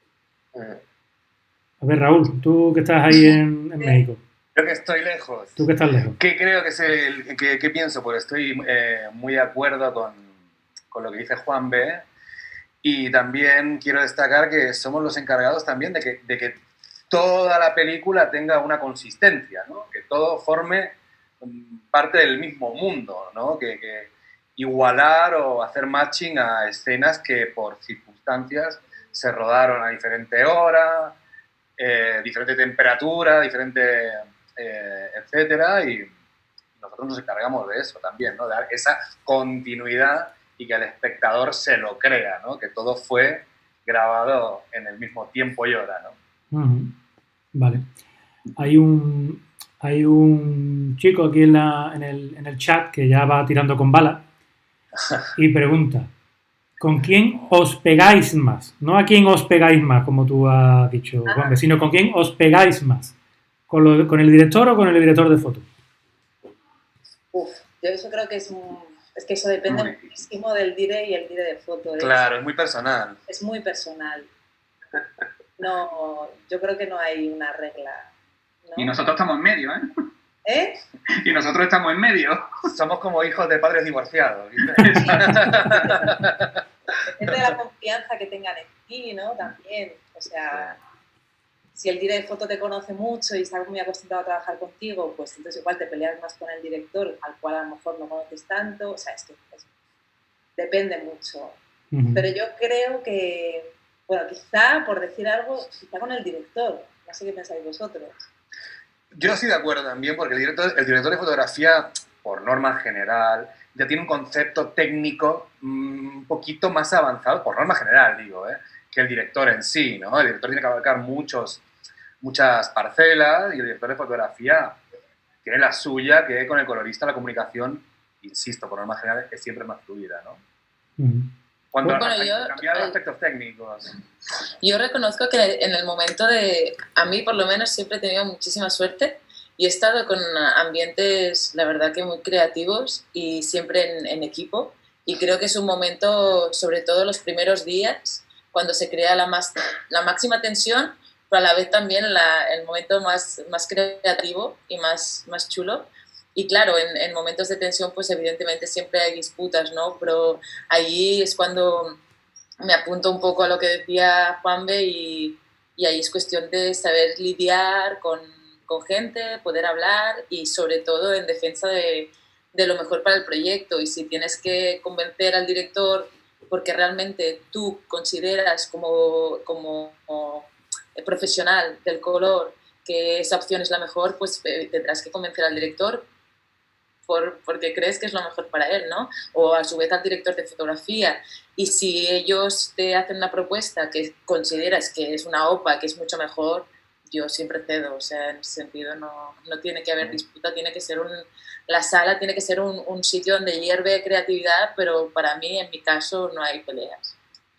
S1: A ver, Raúl, tú que estás ahí en, en México.
S9: Creo que estoy lejos.
S1: ¿Tú que estás lejos?
S9: ¿Qué creo que es el... ¿Qué, qué pienso? Pues estoy eh, muy de acuerdo con, con lo que dice Juan B. Y también quiero destacar que somos los encargados también de que, de que toda la película tenga una consistencia, ¿no? Que todo forme parte del mismo mundo, ¿no? Que, que igualar o hacer matching a escenas que por circunstancias se rodaron a diferente hora, eh, diferente temperatura, diferente, eh, etcétera, y nosotros nos encargamos de eso también, ¿no? De dar esa continuidad y que el espectador se lo crea, ¿no? Que todo fue grabado en el mismo tiempo y hora, ¿no?
S1: Uh-huh. Vale. Hay un, hay un chico aquí en, la, en, el, en el chat que ya va tirando con bala y pregunta, ¿con quién os pegáis más? No a quién os pegáis más, como tú has dicho, Juan, sino con quién os pegáis más. ¿Con, lo, ¿Con el director o con el director de foto?
S7: Uf, yo eso creo que es un... Es que eso depende muy muchísimo del dire y el dire de foto.
S9: Claro, es muy personal.
S7: Es muy personal. no, yo creo que no hay una regla, ¿no?
S2: Y nosotros estamos en medio, ¿eh?
S7: ¿Eh?
S2: Y nosotros estamos en medio.
S9: Somos como hijos de padres divorciados, ¿viste?
S7: Depende de la confianza que tengan en ti, ¿no? También, o sea, si el director de foto te conoce mucho y está muy acostumbrado a trabajar contigo, pues entonces igual te peleas más con el director, al cual a lo mejor no conoces tanto, o sea, esto pues, depende mucho. Uh-huh. Pero yo creo que, bueno, quizá, por decir algo, quizá con el director, no sé qué pensáis vosotros.
S9: Yo estoy de acuerdo también, porque el director, el director de fotografía, por norma general, ya tiene un concepto técnico mmm, un poquito más avanzado, por norma general, digo, ¿eh? que el director en sí, ¿no? El director tiene que abarcar muchos, muchas parcelas y el director de fotografía tiene la suya, que con el colorista la comunicación, insisto, por norma general, es siempre más fluida, ¿no? Uh-huh. Cuando
S5: bueno,
S9: hay
S5: yo,
S9: cambiar los aspectos técnicos.
S5: Yo reconozco que en el momento de... A mí, por lo menos, siempre he tenido muchísima suerte y he estado con ambientes, la verdad, que muy creativos y siempre en, en equipo. Y creo que es un momento, sobre todo los primeros días, cuando se crea la, más, la máxima tensión, pero a la vez también la, el momento más, más creativo y más, más chulo. Y claro, en, en momentos de tensión, pues evidentemente siempre hay disputas, ¿no? Pero allí es cuando me apunto un poco a lo que decía Juanbe y, y ahí es cuestión de saber lidiar con, con gente, poder hablar y sobre todo en defensa de, de lo mejor para el proyecto. Y si tienes que convencer al director porque realmente tú consideras como, como, como profesional del color que esa opción es la mejor, pues eh, tendrás que convencer al director Por, porque crees que es lo mejor para él, ¿no? O a su vez al director de fotografía. Y si ellos te hacen una propuesta que consideras que es una O P A, que es mucho mejor, yo siempre cedo. O sea, en ese sentido no, no tiene que haber disputa, tiene que ser un... La sala tiene que ser un, un sitio donde hierve creatividad, pero para mí, en mi caso, no hay peleas.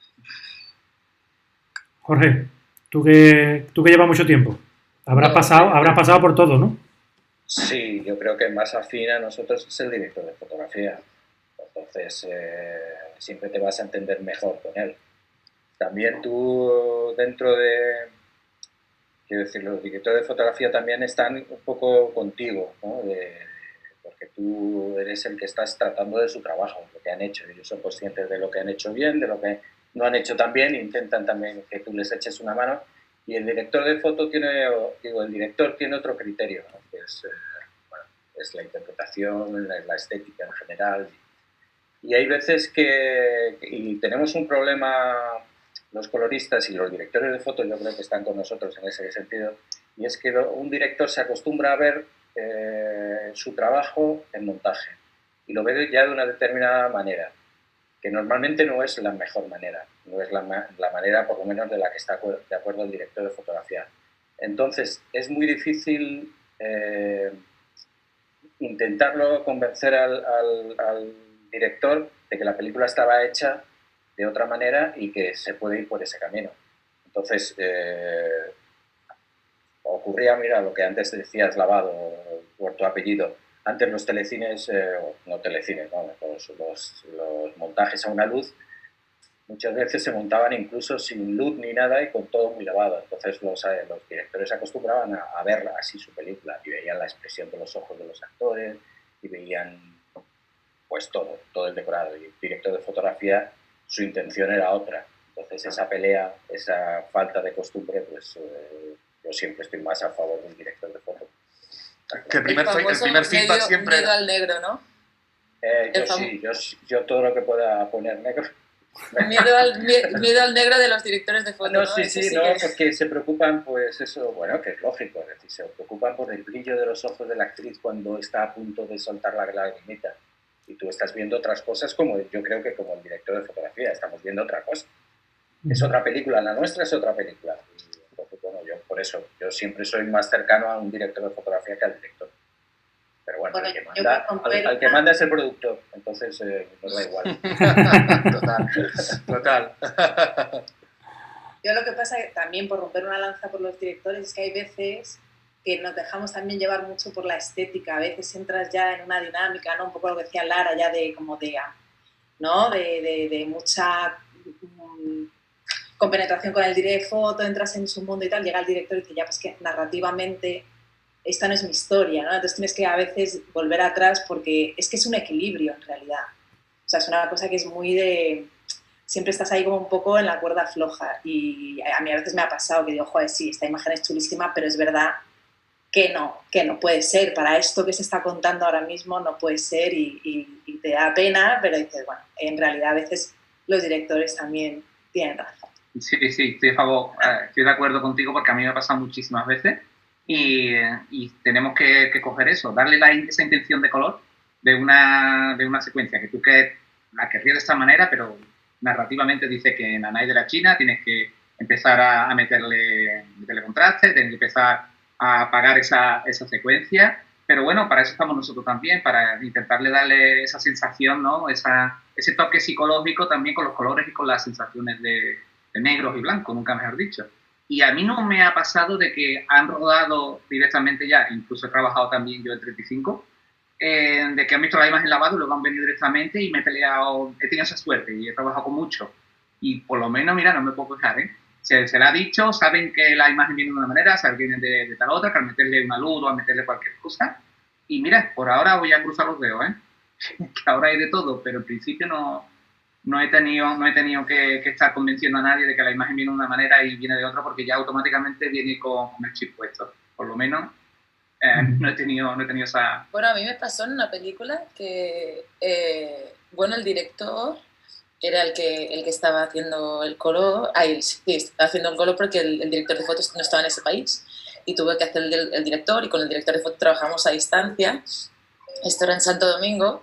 S1: Jorge, tú que, tú que llevas mucho tiempo, habrás, no, pasado, sí. habrás pasado por todo, ¿no?
S6: Sí, yo creo que más afín a nosotros es el director de fotografía. Entonces, eh, siempre te vas a entender mejor con él. También tú, dentro de... Quiero decir, los directores de fotografía también están un poco contigo, ¿no? De, porque tú eres el que estás tratando de su trabajo, lo que han hecho. Ellos son conscientes de lo que han hecho bien, de lo que no han hecho tan bien, intentan también que tú les eches una mano. Y el director de foto tiene, digo, el director tiene otro criterio, ¿no? Que es, eh, bueno, es la interpretación, la, la estética en general. Y hay veces que, y tenemos un problema, los coloristas y los directores de foto, yo creo que están con nosotros en ese sentido, y es que un director se acostumbra a ver eh, su trabajo en montaje, y lo ve ya de una determinada manera, que normalmente no es la mejor manera, no es la, la manera por lo menos de la que está de acuerdo el director de fotografía. Entonces es muy difícil eh, intentarlo convencer al, al, al director de que la película estaba hecha de otra manera y que se puede ir por ese camino. Entonces eh, ocurría, mira, lo que antes decías, Lavado, por tu apellido. Antes los telecines, eh, no telecines, ¿no? Los, los, los montajes a una luz, muchas veces se montaban incluso sin luz ni nada y con todo muy lavado. Entonces los, eh, los directores se acostumbraban a, a ver así su película y veían la expresión de los ojos de los actores y veían pues todo, todo el decorado. Y el director de fotografía, su intención era otra. Entonces esa pelea, esa falta de costumbre, pues eh, yo siempre estoy más a favor del director de fotografía.
S9: Que el primer, el el primer feedback
S5: medio,
S9: siempre...
S5: Miedo al negro, ¿no?
S6: Eh, yo sí, yo, yo todo lo que pueda poner negro.
S5: Miedo al, miedo al negro de los directores de foto,
S6: no,
S5: ¿no?
S6: Sí, sí, sí, no, que... porque se preocupan, pues eso, bueno, que es lógico, es decir, se preocupan por el brillo de los ojos de la actriz cuando está a punto de soltar la lagrimita. Y tú estás viendo otras cosas como, yo creo que como el director de fotografía, estamos viendo otra cosa. Es otra película, la nuestra es otra película. Entonces, bueno, yo por eso, yo siempre soy más cercano a un director de fotografía que al director. Pero bueno, bueno el que manda, al, al que manda es el productor, entonces eh, nos da igual.
S9: Total, total.
S7: Yo lo que pasa, también por romper una lanza por los directores, es que hay veces que nos dejamos también llevar mucho por la estética. A veces entras ya en una dinámica, ¿no? Un poco lo que decía Lara, ya de como de, ¿no? de, de, de mucha... Um, con penetración con el direct foto, entras en su mundo y tal, llega el director y dice, ya, pues que narrativamente esta no es mi historia, ¿no? Entonces tienes que a veces volver atrás porque es que es un equilibrio en realidad. O sea, es una cosa que es muy de... Siempre estás ahí como un poco en la cuerda floja y a mí a veces me ha pasado que digo, joder, sí, esta imagen es chulísima, pero es verdad que no, que no puede ser. Para esto que se está contando ahora mismo no puede ser y, y, y te da pena, pero dices, bueno, en realidad a veces los directores también tienen razón.
S2: Sí, sí, estoy, a favor, eh, estoy de acuerdo contigo porque a mí me ha pasado muchísimas veces y, y tenemos que, que coger eso, darle la, esa intención de color de una, de una secuencia que tú que la querrías de esta manera, pero narrativamente dice que en Anay de la China tienes que empezar a, a meterle, meterle contraste, tienes que empezar a apagar esa, esa secuencia, pero bueno, para eso estamos nosotros también, para intentarle darle esa sensación, ¿no? Esa, ese toque psicológico también con los colores y con las sensaciones de, de negros y blancos, nunca mejor dicho. Y a mí no me ha pasado de que han rodado directamente ya, incluso he trabajado también yo en treinta y cinco, eh, de que han visto la imagen lavada y luego han venido directamente y me he peleado, he tenido esa suerte y he trabajado con mucho. Y por lo menos, mira, no me puedo quejar, ¿eh? Se, se le ha dicho, saben que la imagen viene de una manera, saben que viene de, de tal otra, que al meterle una luz o a meterle cualquier cosa. Y mira, por ahora voy a cruzar los dedos, ¿eh? Que ahora hay de todo, pero en principio no, no he tenido, no he tenido que, que estar convenciendo a nadie de que la imagen viene de una manera y viene de otra, porque ya automáticamente viene con, con el chip puesto. Por lo menos eh, no, he tenido, no he tenido esa...
S5: Bueno, a mí me pasó en una película que, eh, bueno, el director era el que, el que estaba haciendo el color, ay, sí, estaba haciendo el color porque el, el director de fotos no estaba en ese país y tuve que hacer el, el director y con el director de fotos trabajamos a distancia. Esto era en Santo Domingo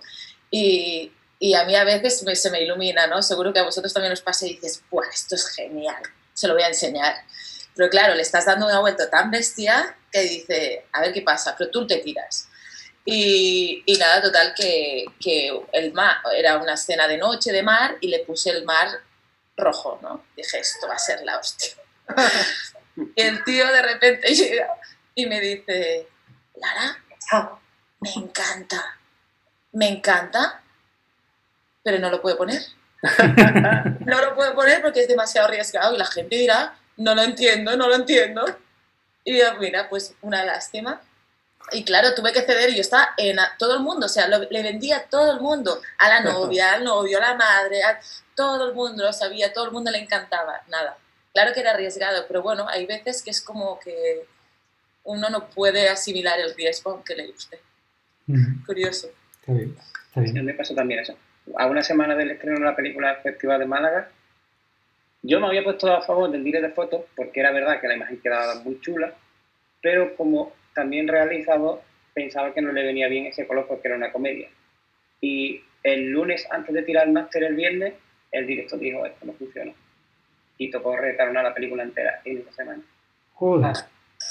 S5: y, y a mí a veces me, se me ilumina, ¿no? Seguro que a vosotros también os pasa y dices, ¡buah, esto es genial! Se lo voy a enseñar. Pero claro, le estás dando una vuelta tan bestia que dice, a ver qué pasa, pero tú te tiras. Y, y nada, total, que, que el mar, era una escena de noche de mar y le puse el mar rojo, ¿no? Dije, esto va a ser la hostia. Y el tío de repente llega y me dice, Lara, me encanta, me encanta, pero no lo puedo poner. No lo puedo poner porque es demasiado arriesgado y la gente dirá, no lo entiendo, no lo entiendo. Y yo, mira, pues una lástima. Y claro, tuve que ceder y yo estaba en a, todo el mundo, o sea, lo, le vendía a todo el mundo, a la novia, al novio, a la madre, a todo el mundo lo sabía, todo el mundo le encantaba, nada. Claro que era arriesgado, pero bueno, hay veces que es como que uno no puede asimilar el riesgo aunque le guste. Mm. Curioso.
S1: Está bien, está bien.
S4: Sí, me pasó también eso. A una semana del estreno de la película del Festival de Málaga, yo me había puesto a favor del direct de fotos porque era verdad que la imagen quedaba muy chula, pero como también realizador pensaba que no le venía bien ese color porque era una comedia. Y el lunes, antes de tirar el máster el viernes, el director dijo, esto no funciona. Y tocó retalonar la película entera en esa semana.
S1: Joder.
S8: A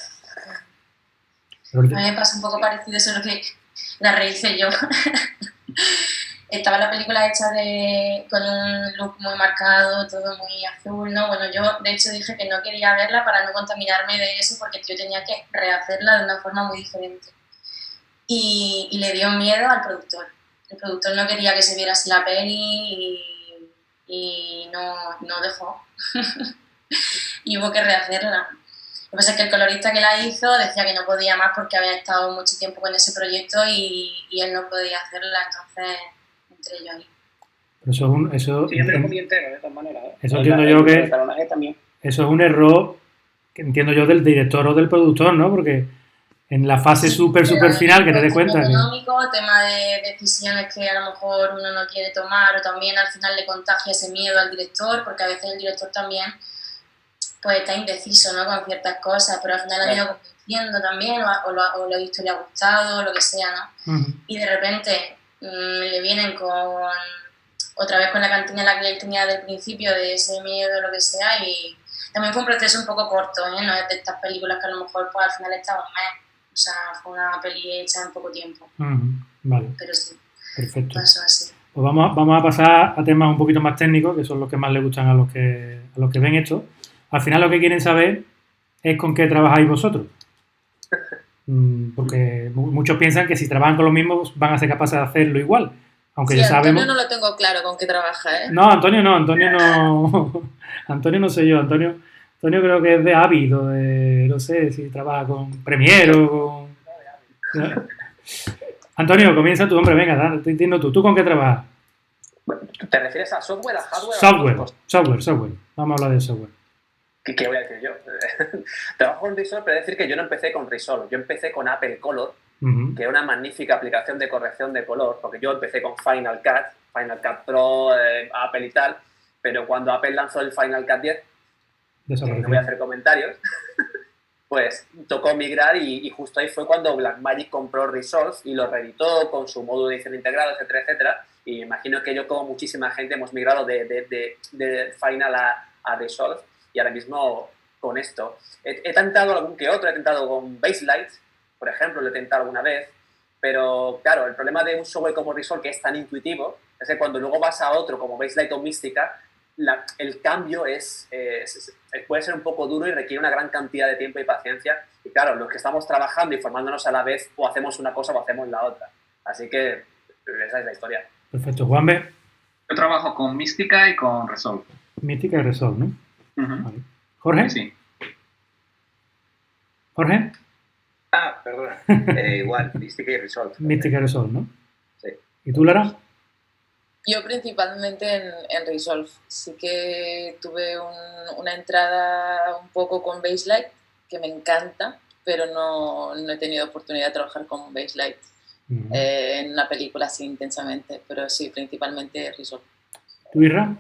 S8: mí me pasa un poco parecido, solo que la rehice yo. Estaba la película hecha de, con un look muy marcado, todo muy azul, ¿no? Bueno, yo de hecho dije que no quería verla para no contaminarme de eso porque yo tenía que rehacerla de una forma muy diferente. Y, y le dio miedo al productor. El productor no quería que se viera así la peli y, y no, no dejó. Y hubo que rehacerla. Lo que pasa es que el colorista que la hizo decía que no podía más porque había estado mucho tiempo con ese proyecto y, y él no podía hacerla, entonces... entre yo ahí.
S1: Pero eso es un... Eso,
S4: sí, yo me lo comí entero, de todas maneras. ¿eh?
S1: Eso entiendo yo que...
S4: También.
S1: Eso es un error que entiendo yo del director o del productor, ¿no? Porque en la fase súper, sí, súper final que te des cuenta...
S8: económico, que... tema de decisiones que a lo mejor uno no quiere tomar o también al final le contagia ese miedo al director, porque a veces el director también pues está indeciso, ¿no? Con ciertas cosas, pero al final ha ido convenciendo también o, o, lo, o lo ha visto, le ha gustado, o lo que sea, ¿no? Uh-huh. Y de repente... le vienen con otra vez con la cantina la que él tenía del principio de ese miedo o lo que sea y también fue un proceso un poco corto, ¿eh? No es de estas películas que a lo mejor pues al final está un mes, o sea, fue una peli hecha en poco tiempo.
S1: Uh-huh. Vale.
S8: Pero sí,
S1: perfecto.
S8: Pasó así.
S1: Pues vamos, vamos a pasar a temas un poquito más técnicos, que son los que más les gustan a los que, a los que ven esto. Al final lo que quieren saber es con qué trabajáis vosotros. Porque muchos piensan que si trabajan con los mismos van a ser capaces de hacerlo igual, Aunque
S5: Sí,
S1: ya sabemos...
S5: Antonio no lo tengo claro con qué trabaja, ¿eh?
S1: No, Antonio no, Antonio no... Antonio no sé yo, Antonio... Antonio creo que es de Avid o de... No sé si trabaja con Premiere o con... Antonio, comienza tú, hombre, venga, dale, te entiendo tú. ¿Tú con qué trabajas?
S3: ¿Te refieres a software, a hardware?
S1: Software,
S3: a
S1: software, software. Vamos a hablar de software.
S3: ¿Qué, ¿Qué voy a decir yo? Trabajo con Resolve, pero he de decir que yo no empecé con Resolve. Yo empecé con Apple Color, uh-huh. que era una magnífica aplicación de corrección de color, porque yo empecé con Final Cut, Final Cut Pro, eh, Apple y tal, pero cuando Apple lanzó el Final Cut diez, que no voy a hacer comentarios, pues tocó migrar y, y justo ahí fue cuando Blackmagic compró Resolve y lo reeditó con su módulo de edición integrado, etcétera, etcétera. Y me imagino que yo, como muchísima gente, hemos migrado de, de, de, de Final a, a Resolve. Y ahora mismo con esto. He, he tentado algún que otro, he tentado con Baselight, por ejemplo, lo he tentado alguna vez, pero claro, el problema de un software como Resolve, que es tan intuitivo, es que cuando luego vas a otro como Baselight o Mística, la, el cambio es, es, es, puede ser un poco duro y requiere una gran cantidad de tiempo y paciencia. Y claro, los que estamos trabajando y formándonos a la vez, o hacemos una cosa o hacemos la otra. Así que esa es la historia.
S1: Perfecto. Juanbe.
S2: Yo trabajo con Mística y con Resolve.
S1: Mística y Resolve, ¿no?
S2: Uh-huh.
S1: Vale. ¿Jorge?
S2: Sí.
S1: ¿Jorge?
S6: Ah, perdona. Eh, igual, Mística y Resolve.
S1: Mística y Resolve, ¿no?
S6: Sí.
S1: ¿Y tú, Lara?
S5: Yo principalmente en, en Resolve. Sí que tuve un, una entrada un poco con Baselight, que me encanta, pero no, no he tenido oportunidad de trabajar con Baselight uh-huh. eh, en una película así intensamente, pero sí, principalmente Resolve.
S1: ¿Tú, Irra?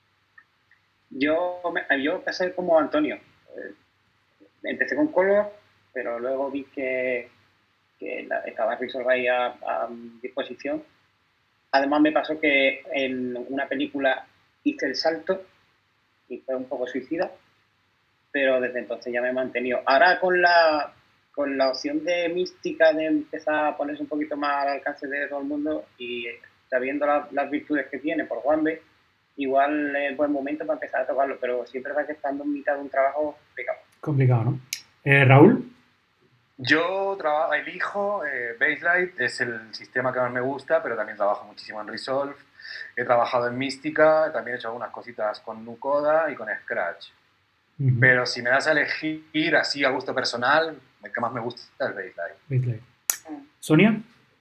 S4: Yo, yo empecé como Antonio. Eh, empecé con Color, pero luego vi que, que la, estaba Resolve ahí a, a disposición. Además me pasó que en una película hice el salto y fue un poco suicida, pero desde entonces ya me he mantenido. Ahora con la, con la opción de Mística de empezar a ponerse un poquito más al alcance de todo el mundo y sabiendo la, las virtudes que tiene por Juanbe, igual es buen momento para empezar a tocarlo, pero siempre va que estando en mitad de un trabajo complicado.
S1: Complicado, ¿no? Eh, Raúl.
S9: Yo trabajo, elijo eh, Baselight, es el sistema que más me gusta, pero también trabajo muchísimo en Resolve. He trabajado en Mística, también he hecho algunas cositas con Nucoda y con Scratch. Uh-huh. Pero si me das a elegir así a gusto personal, el que más me gusta es Baselight.
S1: Baselight. ¿Sonia?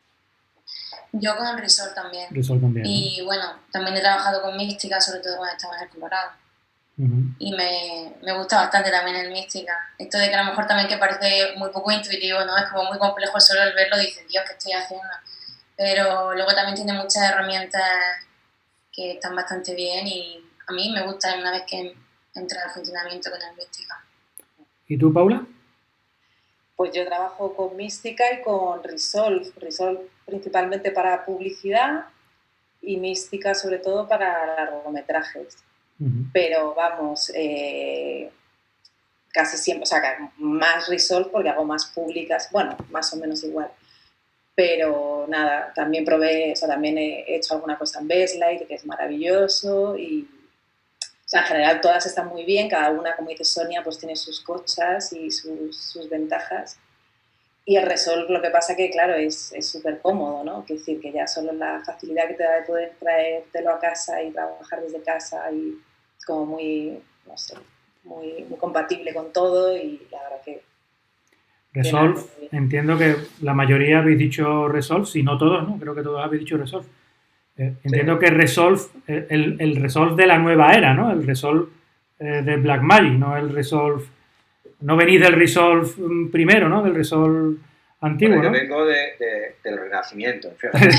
S8: Yo con Resolve también.
S1: Resolve también.
S8: Y ¿no? Bueno, también he trabajado con Mística, sobre todo cuando estaba en el Colorado. Uh-huh. Y me, me gusta bastante también el Mística. Esto de que a lo mejor también que parece muy poco intuitivo, ¿no? Es como muy complejo solo el verlo, dices, Dios, ¿qué estoy haciendo? Pero luego también tiene muchas herramientas que están bastante bien y a mí me gusta una vez que entra el funcionamiento con el Mística.
S1: ¿Y tú, Paula?
S7: Pues yo trabajo con Mística y con Resolve. Resolve principalmente para publicidad y Mística sobre todo para largometrajes. Uh-huh. Pero vamos, eh, casi siempre, o sea, más Resolve porque hago más públicas, bueno, más o menos igual. Pero nada, también probé, o sea, también he hecho alguna cosa en Baselight, que es maravilloso y, o sea, en general todas están muy bien, cada una, como dice Sonia, pues tiene sus cosas y sus, sus ventajas. Y el Resolve lo que pasa que, claro, es súper cómodo, ¿no? Es decir, que ya solo la facilidad que te da de poder traértelo a casa y trabajar desde casa y es como muy, no sé, muy, muy compatible con todo y la verdad que...
S1: Resolve, entiendo que la mayoría habéis dicho Resolve, si no todos, ¿no? Creo que todos habéis dicho Resolve. Eh, entiendo sí. que Resolve, el, el Resolve de la nueva era, ¿no? El Resolve eh, de Blackmagic, no el Resolve... No venís del Resolve primero, ¿no? Del Resolve antiguo,
S6: bueno,
S1: ¿no?
S6: Yo vengo de, de, del Renacimiento.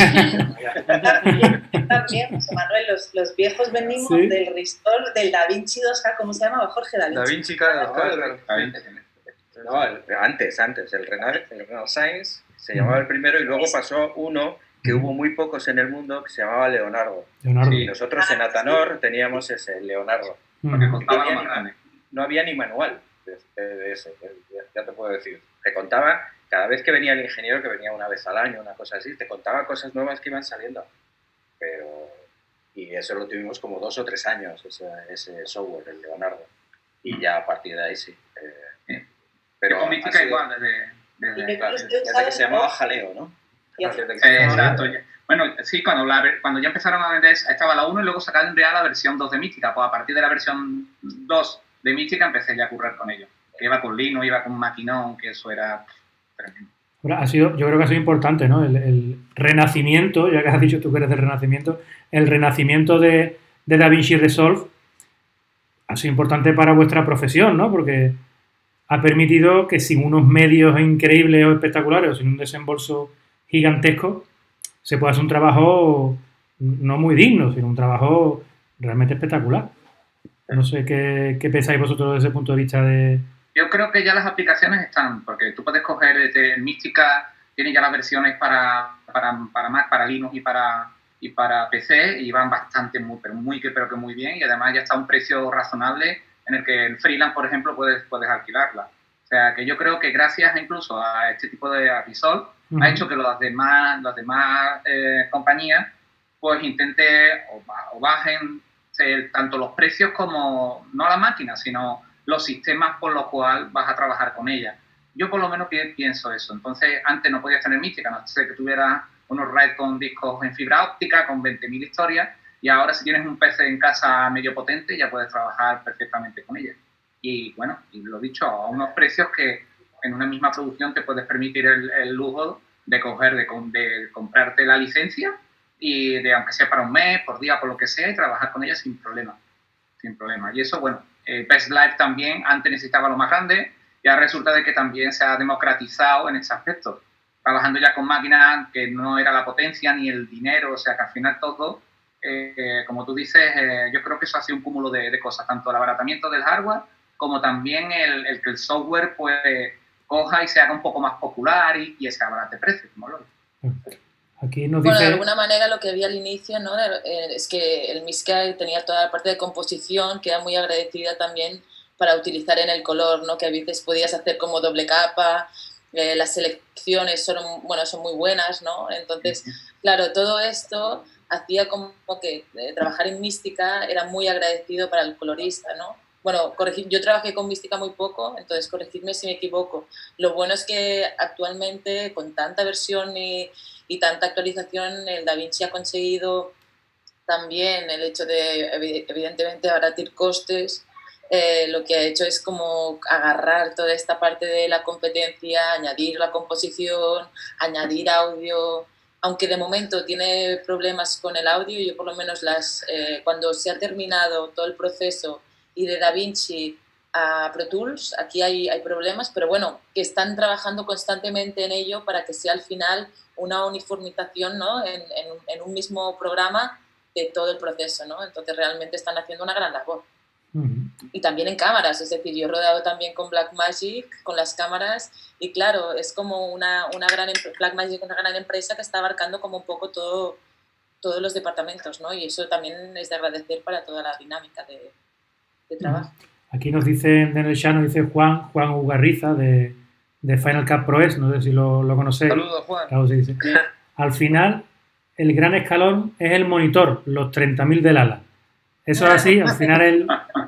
S7: También, José Manuel, los, los viejos venimos ¿sí? del Resolve, del Da Vinci dos K, ¿cómo se llama? Jorge Da Vinci.
S9: Da Vinci, claro, claro.
S6: No, el, antes, antes. El Renaissance se llamaba el primero y luego pasó uno que hubo muy pocos en el mundo que se llamaba Leonardo.
S1: Leonardo.
S6: Y nosotros en Atanor teníamos ese, Leonardo.
S2: Porque
S6: no,
S2: costaba
S6: había
S2: más
S6: ni,
S2: grande.
S6: no había ni manual. De, de, de ese, ya te puedo decir. Te contaba, cada vez que venía el ingeniero, que venía una vez al año, una cosa así, te contaba cosas nuevas que iban saliendo. Pero, y eso lo tuvimos como dos o tres años, ese, ese software, el Leonardo. Y ya a partir de ahí sí. Eh,
S2: pero con Mística igual, desde, desde,
S6: desde, desde que se llamaba Jaleo, ¿no?
S7: Y así.
S2: Eh, exacto. Bueno, sí, cuando, la, cuando ya empezaron a vender, estaba la uno y luego sacaron ya la versión dos de Mística. Pues a partir de la versión dos de Mística empecé ya a currar con ellos. Que iba con Linux, iba con Maquinón, que eso era tremendo.
S1: Ha sido, yo creo que ha sido importante, ¿no? El, el renacimiento, ya que has dicho tú que eres del renacimiento, el renacimiento de, de DaVinci Resolve ha sido importante para vuestra profesión, ¿no? Porque ha permitido que sin unos medios increíbles o espectaculares o sin un desembolso gigantesco se pueda hacer un trabajo no muy digno, sino un trabajo realmente espectacular. No sé qué, qué pensáis vosotros desde ese punto de vista de...
S2: Yo creo que ya las aplicaciones están, porque tú puedes coger desde Mística, tiene ya las versiones para, para, para Mac, para Linux y para, y para P C, y van bastante, muy, pero muy, pero que muy bien, y además ya está a un precio razonable en el que el freelance, por ejemplo, puedes, puedes alquilarla. O sea, que yo creo que gracias incluso a este tipo de Resolve, uh-huh. ha hecho que las demás, las demás eh, compañías pues intenten o, o bajen eh, tanto los precios como, no la máquina, sino los sistemas por los cuales vas a trabajar con ella. Yo por lo menos pienso eso. Entonces, antes no podías tener Mística, no sé, que tuvieras unos RAID con discos en fibra óptica, con veinte mil historias, y ahora si tienes un P C en casa medio potente, ya puedes trabajar perfectamente con ella. Y bueno, y lo dicho, a unos precios que en una misma producción te puedes permitir el, el lujo de coger, de, de comprarte la licencia, y de aunque sea para un mes, por día, por lo que sea, y trabajar con ella sin problema. Sin problema. Y eso, bueno, eh, Best Life también, antes necesitaba lo más grande, y ahora resulta de que también se ha democratizado en ese aspecto. Trabajando ya con máquinas que no era la potencia ni el dinero, o sea que al final todo, eh, eh, como tú dices, eh, yo creo que eso ha sido un cúmulo de, de cosas, tanto el abaratamiento del hardware, como también el, el que el software pues coja y se haga un poco más popular y, y ese abarate precio, como lo
S1: Aquí nos
S5: bueno,
S1: dice...
S5: de alguna manera lo que había al inicio, ¿no? Es que el Mística tenía toda la parte de composición que era muy agradecida también para utilizar en el color, ¿no? Que a veces podías hacer como doble capa, eh, las selecciones son, bueno, son muy buenas, ¿no? Entonces, claro, todo esto hacía como que eh, trabajar en Mística era muy agradecido para el colorista, ¿no? Bueno, corregir, yo trabajé con Mística muy poco, entonces corregidme si me equivoco. Lo bueno es que actualmente con tanta versión y, y tanta actualización, el DaVinci ha conseguido también el hecho de, evidentemente, abaratir costes. Eh, lo que ha hecho es como agarrar toda esta parte de la competencia, añadir la composición, añadir audio, aunque de momento tiene problemas con el audio. Yo por lo menos las, eh, cuando se ha terminado todo el proceso y de DaVinci a Pro Tools, aquí hay, hay problemas, pero bueno, que están trabajando constantemente en ello para que sea al final una uniformización, ¿no? en, en, en un mismo programa de todo el proceso, ¿no? Entonces realmente están haciendo una gran labor. Uh-huh. Y también en cámaras, es decir, yo he rodado también con Blackmagic, con las cámaras, y claro, es como una, una gran, Blackmagic, una gran empresa que está abarcando como un poco todo, todos los departamentos, ¿no? Y eso también es de agradecer para toda la dinámica de, de trabajo.
S1: Aquí nos dice en el chat, nos dice Juan, Juan Ugarriza de, de Final Cut Pro S, no sé si lo, lo conocéis.
S10: Saludos, Juan.
S1: Claro, sí, sí. Al final, el gran escalón es el monitor, los treinta mil del ala. Eso es así, al final el...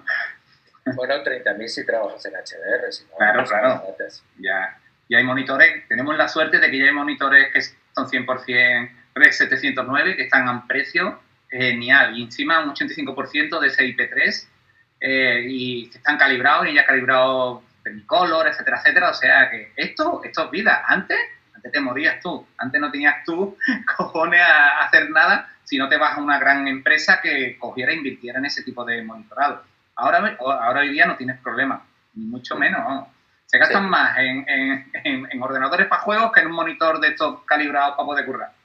S6: Bueno, treinta mil si trabajas en H D R. Si no,
S2: claro, claro. Ya, ya hay monitores, tenemos la suerte de que ya hay monitores que son cien por ciento Rec setecientos nueve, que están a precio genial, y encima un ochenta y cinco por ciento de ese I P tres, eh, y que están calibrados, y ya calibrados Technicolor, etcétera, etcétera. O sea que esto, esto es vida. Antes, antes te morías tú, antes no tenías tú cojones a hacer nada si no te vas a una gran empresa que cogiera e invirtiera en ese tipo de monitorado. Ahora, ahora hoy día no tienes problema, ni mucho menos, vamos. Se gastan sí. más en, en, en, en ordenadores para juegos que en un monitor de estos calibrados para poder currar.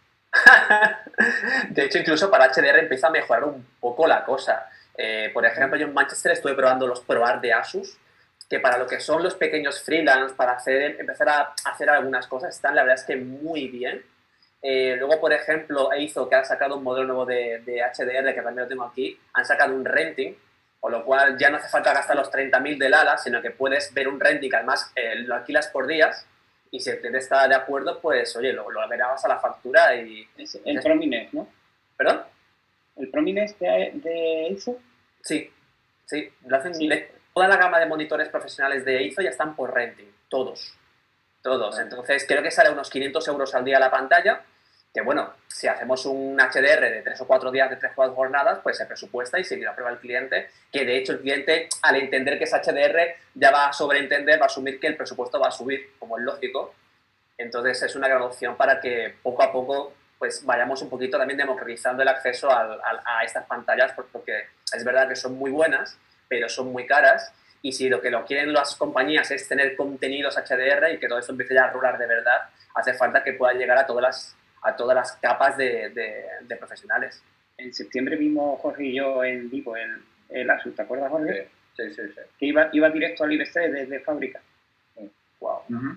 S3: De hecho, incluso para H D R empieza a mejorar un poco la cosa. Eh, por ejemplo, yo en Manchester estuve probando los ProArt de Asus, que para lo que son los pequeños freelance, para hacer, empezar a hacer algunas cosas, están la verdad es que muy bien. Eh, luego, por ejemplo, Eizo, que ha sacado un modelo nuevo de, de H D R, que también lo tengo aquí, han sacado un renting, con lo cual ya no hace falta gastar los treinta mil del ala, sino que puedes ver un renting, además eh, lo alquilas por días, y si el cliente está de acuerdo, pues oye, lo, lo verás a la factura y...
S4: Es el Promines, ¿no?
S3: ¿Perdón?
S4: ¿El Promines de, de Eizo?
S3: Sí, sí, lo hacen, sí. Le, toda la gama de monitores profesionales de Eizo ya están por renting, todos. Todos. Entonces, creo que sale unos quinientos euros al día la pantalla, que bueno, si hacemos un H D R de tres o cuatro días, de tres o cuatro jornadas, pues se presupuesta y se lo aprueba el cliente, que de hecho el cliente, al entender que es H D R, ya va a sobreentender, va a asumir que el presupuesto va a subir, como es lógico. Entonces, es una gran opción para que poco a poco pues vayamos un poquito también democratizando el acceso a, a, a estas pantallas, porque es verdad que son muy buenas, pero son muy caras, y si lo que lo quieren las compañías es tener contenidos H D R y que todo eso empiece ya a rular de verdad, hace falta que pueda llegar a todas las, a todas las capas de, de, de profesionales.
S4: En septiembre vimos Jorge y yo en vivo el, el Asus, ¿te acuerdas, Jorge?
S6: Sí, sí, sí.
S4: Que iba, iba directo al I B C desde fábrica.
S3: Wow.
S2: Uh-huh.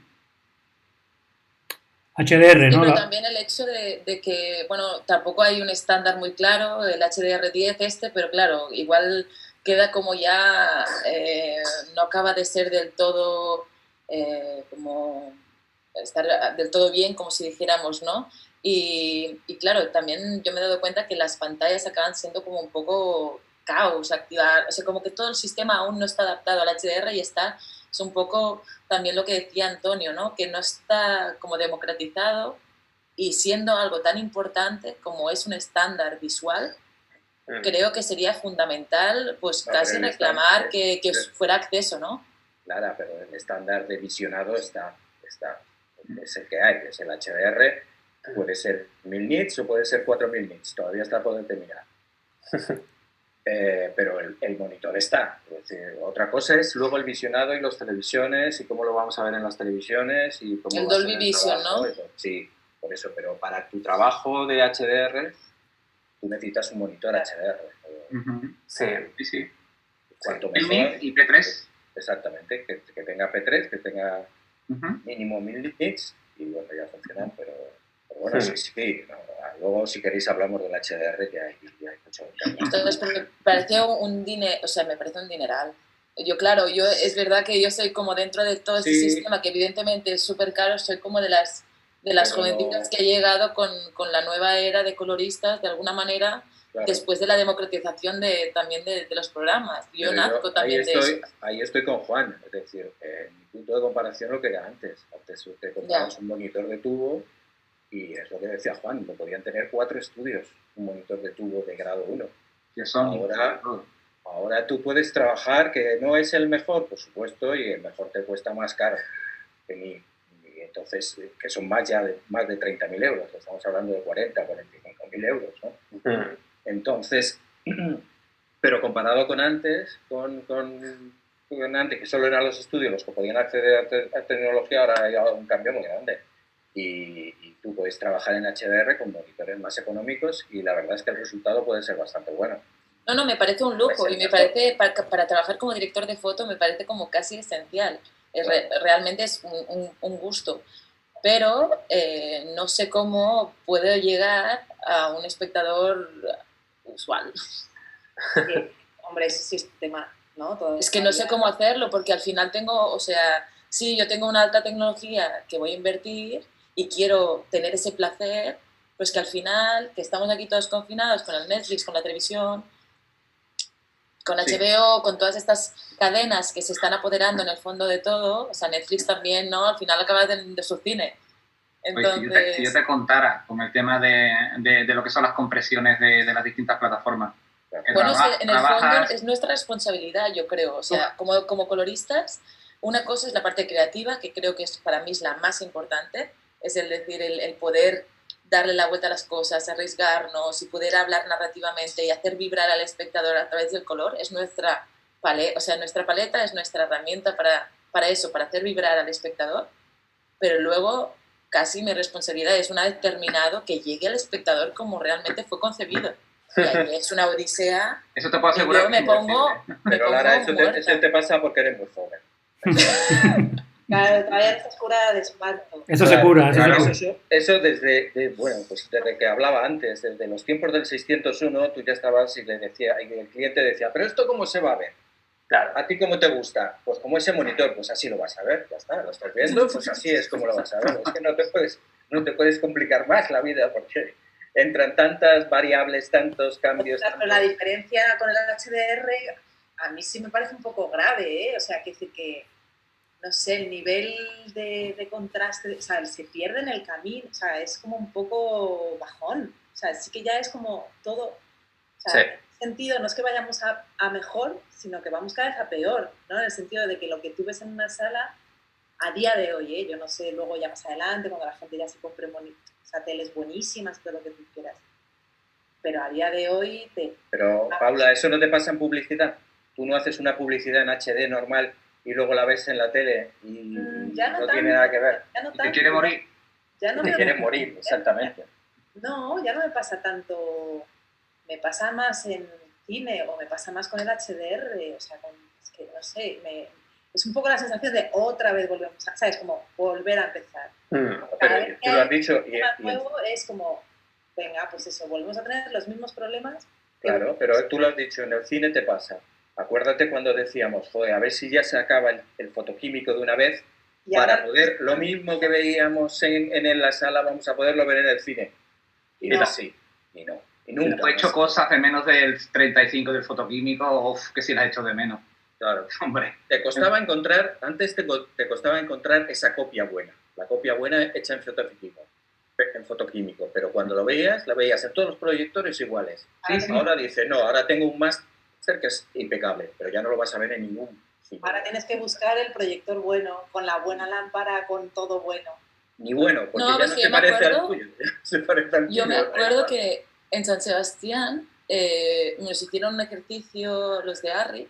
S1: H D R,
S5: Sí,
S1: ¿no?
S5: pero
S1: La-
S5: también el hecho de, de que, bueno, tampoco hay un estándar muy claro, el H D R diez este, pero claro, igual queda como ya, eh, no acaba de ser del todo, eh, como, estar del todo bien, como si dijéramos, ¿no? Y, y claro, también yo me he dado cuenta que las pantallas acaban siendo como un poco caos, activar, o sea, como que todo el sistema aún no está adaptado al H D R y está, es un poco también lo que decía Antonio, ¿no? Que no está como democratizado y siendo algo tan importante como es un estándar visual,
S3: Mm.
S5: creo que sería fundamental pues
S6: No,
S5: casi
S6: pero el
S5: reclamar
S6: estándar-
S5: que, que
S6: el-
S5: fuera acceso, ¿no?
S6: Claro, pero el estándar de visionado está, está, es el que hay, es el H D R, puede ser mil nits o puede ser cuatro mil nits, todavía está por determinar. Eh, pero el, el monitor está. Es decir, otra cosa es luego el visionado y las televisiones y cómo lo vamos a ver en las televisiones y cómo
S5: El
S6: va a ser
S5: Dolby Vision,
S6: trabajo,
S5: ¿no?
S6: eso. Sí, por eso, pero para tu trabajo de H D R tú necesitas un monitor H D R.
S2: Uh-huh.
S3: Sí.
S2: Sí, sí.
S6: Cuanto
S2: El
S6: mejor,
S2: MIT y P tres.
S6: exactamente, que, que tenga P tres, que tenga
S2: Uh-huh.
S6: mínimo mil nits y bueno, ya funcionan, pero, pero bueno,
S3: Sí.
S6: sí, sí. No, luego, si queréis, hablamos del H D R, que hay, que hay mucho.
S5: Entonces, me parece un dinero, o sea, me parece un dineral. Yo, claro, yo es verdad que yo soy como dentro de todo este
S6: Sí.
S5: sistema, que evidentemente es súper caro, soy como de las, de las
S6: Pero
S5: jovencitas
S6: no-
S5: que ha llegado con, con la nueva era de coloristas, de alguna manera,
S6: Claro.
S5: después de la democratización de, también de, de los programas. Yo
S6: Pero
S5: nazco
S6: ahí
S5: también de
S6: estoy,
S5: eso.
S6: ahí estoy con Juan, es decir, eh, mi punto de comparación lo que era antes. Antes te comprabas un monitor de tubo y es lo que decía Juan, lo podían tener cuatro estudios, un monitor de tubo de grado uno.
S2: Que son
S6: Ahora, ahora tú puedes trabajar, que no es el mejor, por supuesto, y el mejor te cuesta más caro que mi, y entonces, que son más ya de, más de treinta mil euros, estamos hablando de cuarenta, cuarenta y cinco mil euros, ¿no?
S3: Mm.
S6: Entonces, pero comparado con antes, con, con, con antes, que solo eran los estudios los que podían acceder a, te, a tecnología, ahora hay un cambio muy grande. Y, y tú puedes trabajar en H D R con monitores más económicos y la verdad es que el resultado puede ser bastante bueno.
S5: No, no, me parece un lujo
S6: Pues
S5: y me
S6: el
S5: parece, para, para trabajar como director de foto, me parece como casi esencial. Es re- realmente es un, un, un gusto. Pero eh, no sé cómo puedo llegar a un espectador usual.
S7: Sí, hombre, ese sistema, ¿no? Todo
S5: Es que no sé cómo hacerlo porque al final tengo, o sea, sí, yo tengo una alta tecnología que voy a invertir y quiero tener ese placer, pues que al final, que estamos aquí todos confinados con el Netflix, con la televisión, con
S6: Sí.
S5: H B O, con todas estas cadenas que se están apoderando en el fondo de todo, o sea, Netflix también, ¿no? Al final acaba de, de su cine.
S2: Oye, si, yo te, si yo te contara con el tema de, de, de lo que son las compresiones de, de las distintas plataformas. Que
S5: Bueno, es
S2: traba-
S5: que en el
S2: trabajas-
S5: fondo es nuestra responsabilidad, yo creo. O sea, como, como coloristas, una cosa es la parte creativa, que creo que es, para mí es la más importante, es el decir, el, el poder darle la vuelta a las cosas, arriesgarnos y poder hablar narrativamente y hacer vibrar al espectador a través del color. Es nuestra paleta, o sea, nuestra paleta es nuestra herramienta para, para eso, para hacer vibrar al espectador. Pero luego, casi mi responsabilidad es, una vez terminado, que llegue al espectador como realmente fue concebido. Y ahí es una odisea.
S2: Eso te puedo
S5: Y
S2: asegurar.
S5: yo me
S2: que es
S5: pongo,
S2: imposible.
S5: me
S6: Pero
S5: pongo
S6: Lara, eso te,
S5: muerta.
S6: eso te pasa porque eres muy joven.
S7: Claro, todavía no estás curada de espanto.
S1: Eso se cura, eso
S6: Claro,
S1: se cura.
S6: eso, eso desde, de- bueno, pues desde que hablaba antes, desde los tiempos del seiscientos uno, tú ya estabas y le decía, y el cliente decía, pero ¿esto cómo se va a ver?
S3: Claro.
S6: ¿A ti cómo te gusta? Pues como ese monitor, pues así lo vas a ver, ya está, lo estás viendo, pues así es como lo vas a ver. Es que no te puedes, no te puedes complicar más la vida porque entran tantas variables, tantos cambios.
S7: Pero la diferencia con el H D R a mí sí me parece un poco grave, ¿eh? O sea, que decir que, no sé, el nivel de, de contraste, o sea, se pierde en el camino, o sea, es como un poco bajón, o sea, sí que ya es como todo, o sea,
S3: Sí.
S7: en ese sentido no es que vayamos a, a mejor, sino que vamos cada vez a peor, ¿no? En el sentido de que lo que tú ves en una sala, a día de hoy, ¿eh? Yo no sé, luego ya más adelante, cuando la gente ya se compre moni- o sea, teles buenísimas, todo lo que tú quieras, pero a día de hoy te...
S10: Pero, Paula, ¿eso no te pasa en publicidad? Tú no haces una publicidad en H D normal y luego la ves en la tele y
S7: Mm, ya no
S10: no
S7: tanto,
S10: tiene nada que ver.
S7: ya no
S2: Y te
S7: tanto,
S2: quiere morir.
S7: ya no
S10: Te
S7: me-
S10: quieres morir, exactamente.
S7: No, ya no me pasa tanto, me pasa más en cine o me pasa más con el H D R, o sea, con- es que no sé, me- es un poco la sensación de otra vez volvemos, a, ¿sabes? Como volver a empezar.
S3: Mm.
S7: Cada vez
S10: Pero
S7: que
S10: tú lo has
S7: hay
S10: dicho
S7: un
S10: y,
S7: tema
S10: y-
S7: nuevo es como, venga, pues eso, volvemos a tener los mismos problemas. que-
S10: claro, pero tú lo has dicho, en el cine te pasa. Acuérdate cuando decíamos, joder, a ver si ya se acaba el, el fotoquímico de una vez
S7: y
S10: para
S7: ahora-
S10: poder, lo mismo que veíamos en, en la sala, vamos a poderlo ver en el cine. Y
S7: No.
S10: no así, y no, y nunca.
S2: He hecho cosas de menos del treinta y cinco del fotoquímico, uff, que sí las he hecho de menos.
S10: Claro.
S2: Hombre,
S10: Te costaba encontrar, antes te, co- te costaba encontrar esa copia buena, la copia buena hecha en fotoquímico, en fotoquímico, pero cuando lo veías, la veías en todos los proyectores iguales.
S2: sí, sí.
S10: Ahora dices, no, ahora tengo un máster que es impecable, pero ya no lo vas a ver en ningún cine.
S7: Ahora tienes que buscar el proyector bueno, con la buena lámpara, con todo bueno.
S10: Ni bueno, porque
S8: No,
S10: ya
S8: pues
S10: no
S8: que
S10: se
S8: yo me
S10: parece al
S8: acuerdo-
S10: tuyo. ya se parece al
S8: Yo me
S10: tuyo,
S8: acuerdo
S10: da igual.
S8: que en San Sebastián eh, nos hicieron un ejercicio los de Arri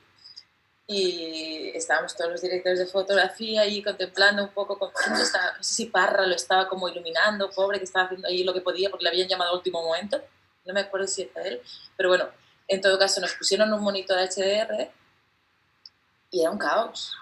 S8: y estábamos todos los directores de fotografía ahí contemplando un poco con quién lo estaba, no sé si Parra lo estaba como iluminando, pobre, que estaba haciendo ahí lo que podía porque le habían llamado a último momento, no me acuerdo si era él, pero bueno, en todo caso nos pusieron un monitor H D R y era un caos.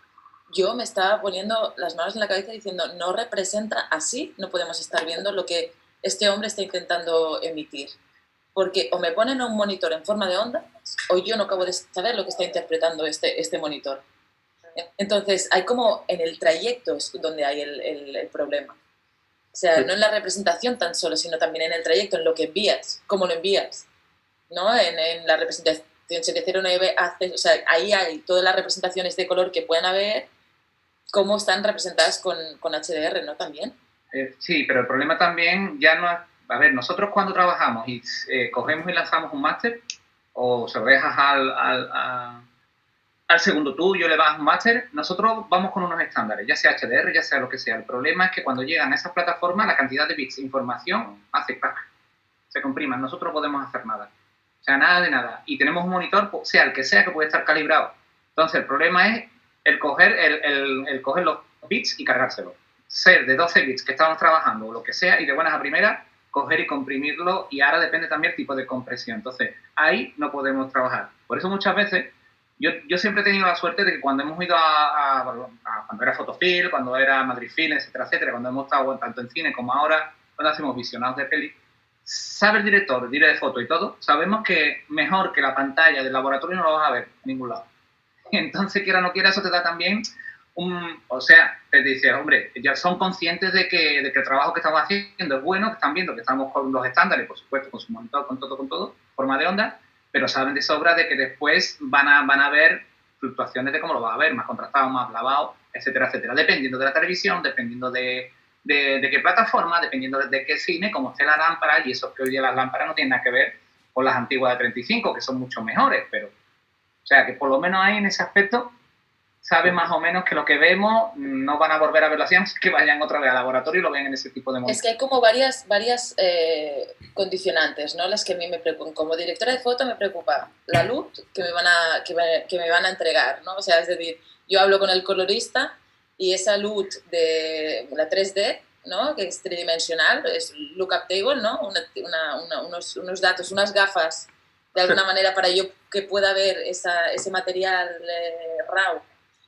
S8: Yo me estaba poniendo las manos en la cabeza diciendo, no representa así, no podemos estar viendo lo que este hombre está intentando emitir. Porque o me ponen un monitor en forma de onda, o yo no acabo de saber lo que está interpretando este, este monitor. Entonces, hay como en el trayecto es donde hay el, el, el problema. O sea, no en la representación tan solo, sino también en el trayecto, en lo que envías, cómo lo envías. ¿No? En, en la representación siete cero nueve, haces, o sea, ahí hay todas las representaciones de color que pueden haber, cómo están representadas con, con H D R, ¿no? También.
S2: Eh, sí, pero el problema también ya no es... A ver, nosotros cuando trabajamos y eh, cogemos y lanzamos un máster, o se lo dejas al, al, a, al segundo tuyo, le das un máster, nosotros vamos con unos estándares, ya sea H D R, ya sea lo que sea. El problema es que cuando llegan a esas plataformas, la cantidad de bits de información hace crack, se compriman, nosotros no podemos hacer nada. O sea, nada de nada. Y tenemos un monitor, sea el que sea, que puede estar calibrado. Entonces, el problema es el coger, el, el, el coger los bits y cargárselos. Ser de doce bits que estamos trabajando o lo que sea, y de buenas a primeras, coger y comprimirlo, y ahora depende también el tipo de compresión. Entonces, ahí no podemos trabajar. Por eso muchas veces, yo, yo siempre he tenido la suerte de que cuando hemos ido a, a, a cuando era Fotofil, cuando era Madridfilm, etcétera, etcétera, cuando hemos estado tanto en cine como ahora, cuando hacemos visionados de peli, sabe el director, el director de foto y todo, sabemos que mejor que la pantalla del laboratorio no lo vas a ver en ningún lado. Entonces, quiera o no quiera, eso te da también un... O sea, te dice, hombre, ya son conscientes de que, de que el trabajo que estamos haciendo es bueno, que están viendo que estamos con los estándares, por supuesto, con su monitor, con todo, con todo, forma de onda, pero saben de sobra de que después van a, van a ver fluctuaciones de cómo lo va a ver, más contrastado, más lavado, etcétera, etcétera. Dependiendo de la televisión, dependiendo de, de, de qué plataforma, dependiendo de, de qué cine, cómo esté la lámpara, y eso que hoy día las lámparas no tienen nada que ver con las antiguas de treinta y cinco, que son mucho mejores, pero... O sea, que por lo menos ahí en ese aspecto sabe más o menos que lo que vemos no van a volver a verlo así, aunque que vayan otra vez al laboratorio y lo vean en ese tipo de momentos.
S8: Es que hay como varias, varias eh, condicionantes, ¿no? Las que a mí me preocupan. Como directora de foto me preocupa la luz que me van a, que me, que me van a entregar, ¿no? O sea, es decir, yo hablo con el colorista y esa luz de la tres D, ¿no? Que es tridimensional, es lookup table, ¿no? Una, una, una, unos, unos datos, unas gafas, de alguna manera, para yo que pueda ver esa, ese material eh, raw,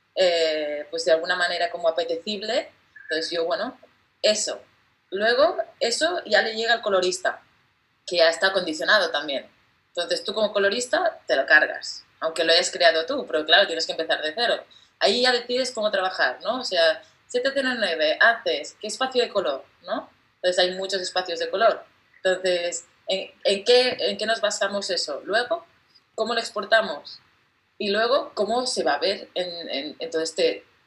S8: eh, pues de alguna manera como apetecible. Entonces yo, bueno, eso. Luego, eso ya le llega al colorista, que ya está condicionado también. Entonces tú como colorista te lo cargas, aunque lo hayas creado tú, pero claro, tienes que empezar de cero. Ahí ya decides cómo trabajar, ¿no? O sea, siete cero nueve, haces, ¿qué espacio de color? ¿No? Entonces hay muchos espacios de color. Entonces, ¿en, en, qué, ¿en qué nos basamos eso? Luego, ¿cómo lo exportamos? Y luego, ¿cómo se va a ver en, en, en todo este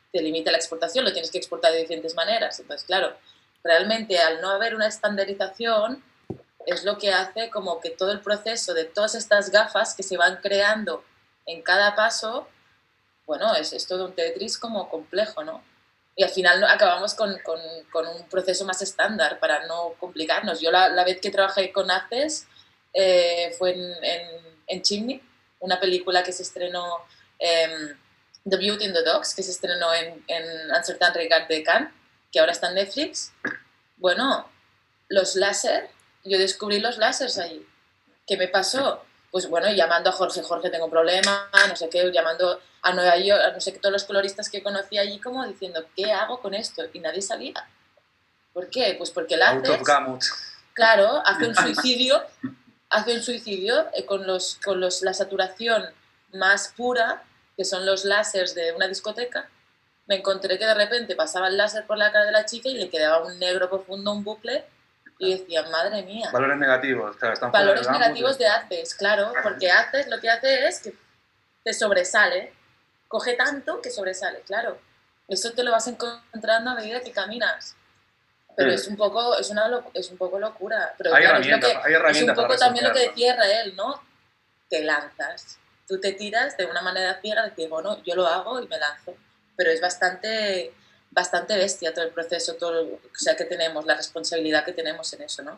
S5: te limita la exportación, lo tienes que exportar de diferentes maneras. Entonces, claro, realmente al no haber una estandarización es lo que hace como que todo el proceso de todas estas gafas que se van creando en cada paso, bueno, es, es todo un Tetris como complejo, ¿no? Y al final acabamos con, con, con un proceso más estándar para no complicarnos. Yo la, la vez que trabajé con Access eh, fue en, en, en Chimney, una película que se estrenó, eh, The Beauty and the Dogs, que se estrenó en, en Un Certain Regard de Cannes, que ahora está en Netflix. Bueno, los láser, yo descubrí los láseres ahí. ¿Qué me pasó? Pues bueno, llamando a Jorge, Jorge, tengo un problema, no sé qué, llamando a Nueva York, a no sé qué, todos los coloristas que conocí allí, como diciendo, ¿qué hago con esto? Y nadie sabía. ¿Por qué? Pues porque el láser, claro, hace un suicidio, hace un suicidio eh, con, los, con los, la saturación más pura, que son los láseres de una discoteca. Me encontré que de repente pasaba el láser por la cara de la chica y le quedaba un negro profundo, un bucle, y decían, madre mía.
S9: Valores negativos, claro. Están
S5: Valores negativos de Access, claro, porque Access lo que hace es que te sobresale, coge tanto que sobresale, claro. Eso te lo vas encontrando a medida que caminas. Pero sí. es un poco, es una, es un poco locura. Pero
S9: hay,
S5: claro,
S9: herramientas,
S5: es, lo que,
S9: hay herramientas
S5: es un poco
S9: para
S5: también lo que decía Rael, ¿no? Te lanzas. Tú te tiras de una manera ciega, de decir, bueno, yo lo hago y me lanzo. Pero es bastante, bastante bestia todo el proceso, todo, o sea, que tenemos, la responsabilidad que tenemos en eso, ¿no?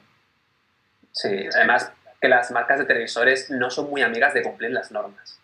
S3: Sí, además que las marcas de televisores no son muy amigas de cumplir las normas.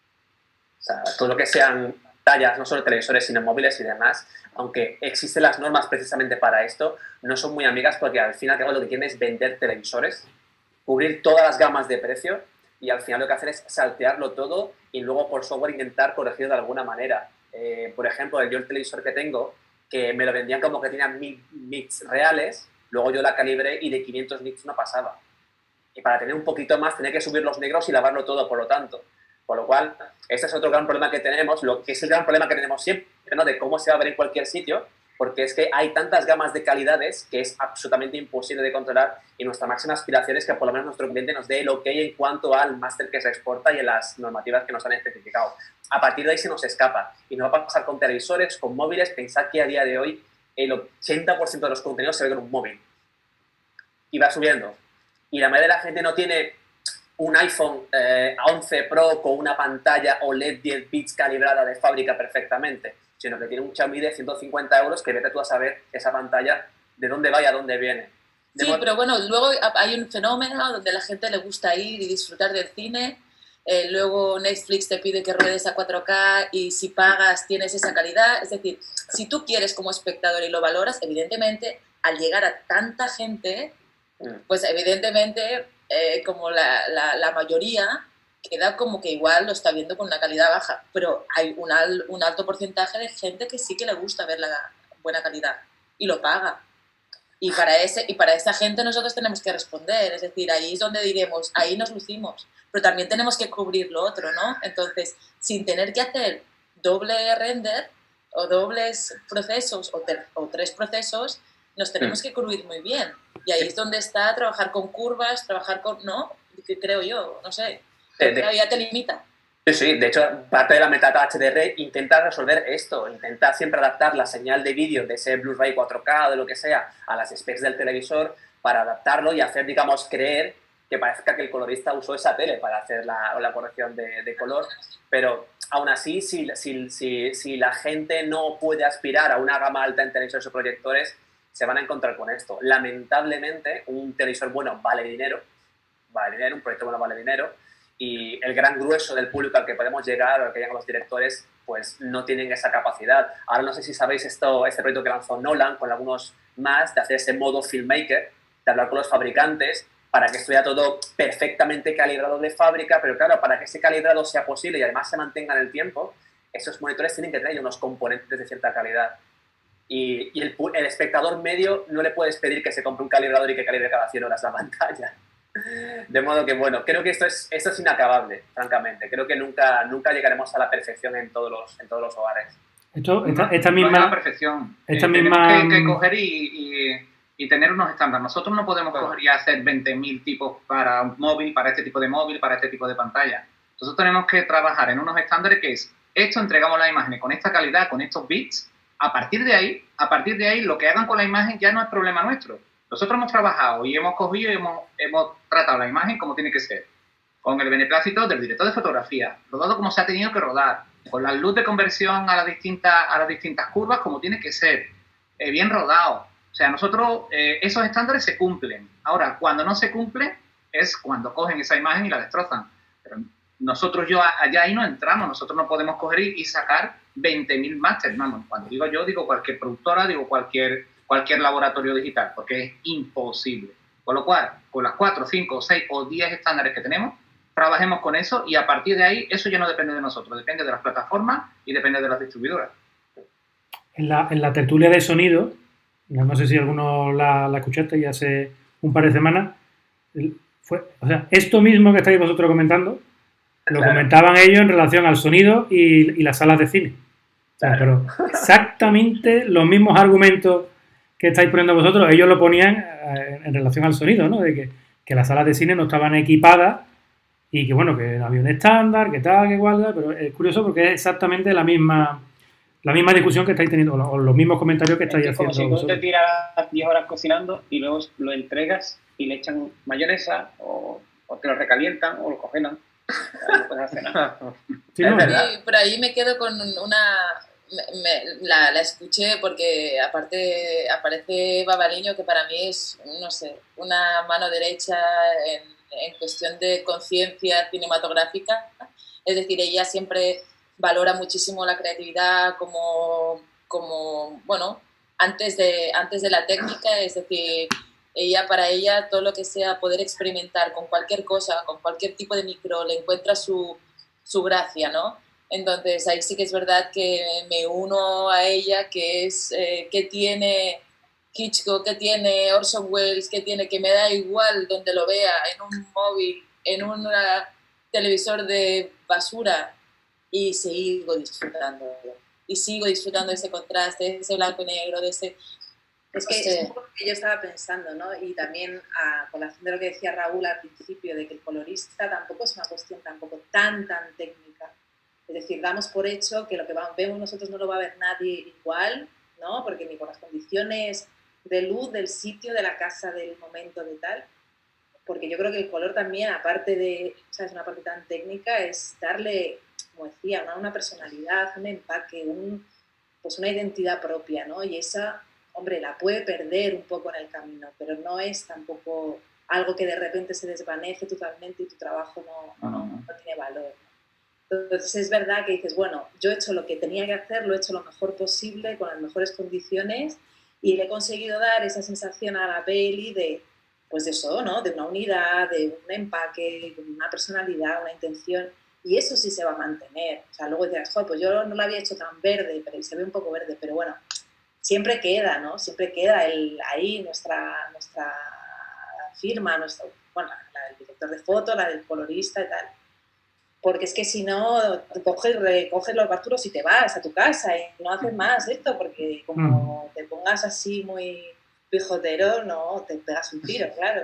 S3: O sea, todo lo que sean tallas, no solo televisores, sino móviles y demás, aunque existen las normas precisamente para esto, no son muy amigas porque al fin y al cabo lo que quieren es vender televisores, cubrir todas las gamas de precio y al final lo que hacen es saltearlo todo y luego por software intentar corregirlo de alguna manera. Eh, por ejemplo, yo el televisor que tengo, que me lo vendían como que tenía mil nits reales, luego yo la calibré y de quinientos nits no pasaba. Y para tener un poquito más tenía que subir los negros y lavarlo todo, por lo tanto. Por lo cual, este es otro gran problema que tenemos, lo que es el gran problema que tenemos siempre, ¿no? De cómo se va a ver en cualquier sitio, porque es que hay tantas gamas de calidades que es absolutamente imposible de controlar y nuestra máxima aspiración es que por lo menos nuestro cliente nos dé el ok en cuanto al máster que se exporta y en las normativas que nos han especificado. A partir de ahí se nos escapa y nos va a pasar con televisores, con móviles. Pensad que a día de hoy el ochenta por ciento de los contenidos se ve con un móvil y va subiendo. Y la mayoría de la gente no tiene un iPhone eh, once Pro con una pantalla O L E D diez bits calibrada de fábrica perfectamente, sino que tiene un Xiaomi de ciento cincuenta euros que vete tú a saber esa pantalla de dónde va y a dónde viene. De
S5: sí,
S3: modo...
S5: pero bueno, luego hay un fenómeno donde la gente le gusta ir y disfrutar del cine, eh, luego Netflix te pide que ruedes a cuatro K y si pagas tienes esa calidad, es decir, si tú quieres como espectador y lo valoras, evidentemente al llegar a tanta gente, pues evidentemente eh, como la, la, la mayoría queda como que igual lo está viendo con una calidad baja, pero hay un, al, un alto porcentaje de gente que sí que le gusta ver la buena calidad y lo paga. Y para, ese, y para esa gente nosotros tenemos que responder, es decir, ahí es donde diremos, ahí nos lucimos, pero también tenemos que cubrir lo otro, ¿no? Entonces, sin tener que hacer doble render o dobles procesos o, ter, o tres procesos, nos tenemos que cubrir muy bien. Y ahí es donde está trabajar con curvas, trabajar con, ¿no? Que creo yo, no sé. Pero ya te limita.
S3: Sí, sí, de hecho, parte de la metadata H D R intenta resolver esto, intenta siempre adaptar la señal de vídeo de ese Blu-ray cuatro K o de lo que sea a las specs del televisor para adaptarlo y hacer, digamos, creer que parezca que el colorista usó esa tele para hacer la, la corrección de, de color, pero aún así, si, si, si, si la gente no puede aspirar a una gama alta en televisores o proyectores, se van a encontrar con esto. Lamentablemente, un televisor bueno vale dinero, vale dinero, un proyecto bueno vale dinero, y el gran grueso del público al que podemos llegar, al que llegan los directores, pues no tienen esa capacidad. Ahora no sé si sabéis esto, este proyecto que lanzó Nolan con algunos más, de hacer ese modo filmmaker, de hablar con los fabricantes, para que estuviera todo perfectamente calibrado de fábrica, pero claro, para que ese calibrado sea posible y además se mantenga en el tiempo, esos monitores tienen que tener unos componentes de cierta calidad. Y, y el, el espectador medio no le puedes pedir que se compre un calibrador y que calibre cada cien horas la pantalla. De modo que, bueno, creo que esto es, esto es inacabable, francamente. Creo que nunca, nunca llegaremos a la perfección en todos los, en todos los hogares.
S1: Esto, esta, esta misma...
S2: No es la perfección.
S1: Esta
S2: eh,
S1: misma...
S2: Tenemos que, que coger y, y, y tener unos estándares. Nosotros no podemos
S3: Claro.
S2: coger y hacer veinte mil tipos para un móvil, para este tipo de móvil, para este tipo de pantalla. Nosotros tenemos que trabajar en unos estándares que es esto entregamos las imágenes con esta calidad, con estos bits, a partir de ahí, a partir de ahí, lo que hagan con la imagen ya no es problema nuestro. Nosotros hemos trabajado y hemos cogido y hemos, hemos tratado la imagen como tiene que ser, con el beneplácito del director de fotografía, rodado como se ha tenido que rodar, con la luz de conversión a las distintas, a las distintas curvas como tiene que ser, eh, bien rodado. O sea, nosotros, eh, esos estándares se cumplen. Ahora, cuando no se cumplen, es cuando cogen esa imagen y la destrozan. Pero nosotros yo allá ahí no entramos, nosotros no podemos coger y, y sacar veinte mil máster, vamos. Cuando digo yo, digo cualquier productora, digo cualquier, cualquier laboratorio digital, porque es imposible. Con lo cual, con las cuatro, cinco, seis o diez estándares que tenemos, trabajemos con eso y a partir de ahí, eso ya no depende de nosotros, depende de las plataformas y depende de las distribuidoras.
S1: En la, en la tertulia de sonido, no sé si alguno la, la escuchaste ya hace un par de semanas, fue, o sea, esto mismo que estáis vosotros comentando, lo claro. comentaban ellos en relación al sonido y, y las salas de cine. O sea, claro. Pero exactamente los mismos argumentos que estáis poniendo vosotros, ellos lo ponían eh, en relación al sonido, ¿no? De que, que las salas de cine no estaban equipadas y que, bueno, que había un estándar, que tal, que igual, pero es curioso porque es exactamente la misma la misma discusión que estáis teniendo, o los mismos comentarios que estáis
S4: es
S1: haciendo.
S4: Como si tú te tiras diez horas cocinando y luego lo entregas y le echan mayonesa o, o te lo recalientan o lo congelan. No puedes hacer nada.
S1: Sí, no,
S5: sí, por ahí me quedo con una... Me, me, la, la escuché porque aparte aparece Babaliño, que para mí es, no sé, una mano derecha en, en cuestión de conciencia cinematográfica. Es decir, ella siempre valora muchísimo la creatividad como, como bueno, antes de, antes de la técnica. Es decir, ella, para ella, todo lo que sea poder experimentar con cualquier cosa, con cualquier tipo de micro, le encuentra su, su gracia, ¿no? Entonces, ahí sí que es verdad que me uno a ella, que es, eh, que tiene Hitchcock, que tiene Orson Welles, que tiene, que me da igual donde lo vea, en un móvil, en un televisor de basura, y sigo disfrutando. Y sigo disfrutando de ese contraste, de ese blanco y negro, de ese...
S7: Es que es un poco lo que yo estaba pensando, ¿no? Y también a colación de lo que decía Raúl al principio, de que el colorista tampoco es una cuestión tampoco tan, tan técnica. Es decir, damos por hecho que lo que vemos nosotros no lo va a ver nadie igual, ¿no? Porque ni por las condiciones de luz del sitio, de la casa, del momento, de tal. Porque yo creo que el color también, aparte de, ¿sabes?, una parte tan técnica, es darle, como decía, una, una personalidad, un empaque, un, pues una identidad propia, ¿no? Y esa, hombre, la puede perder un poco en el camino, pero no es tampoco algo que de repente se desvanece totalmente y tu trabajo no, no, no tiene valor. Entonces es verdad que dices, bueno, yo he hecho lo que tenía que hacer, lo he hecho lo mejor posible, con las mejores condiciones, y le he conseguido dar esa sensación a la peli de, pues de eso, ¿no? De una unidad, de un empaque, de una personalidad, una intención, y eso sí se va a mantener. O sea, luego dirás, joder, pues yo no lo había hecho tan verde, pero se ve un poco verde, pero bueno, siempre queda, ¿no? Siempre queda el, ahí nuestra, nuestra firma, nuestro, bueno, la del director de foto, la del colorista y tal. Porque es que si no, coges, recoges los capturos y te vas a tu casa y no haces más esto, porque como te pongas así muy pijotero, no, te pegas un tiro, claro.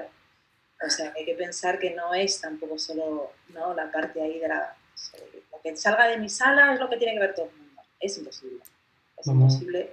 S7: O sea, hay que pensar que no es tampoco solo, ¿no?, la parte ahí de la... Lo que salga de mi sala es lo que tiene que ver todo el mundo. Es imposible. Es
S1: Vamos.
S7: imposible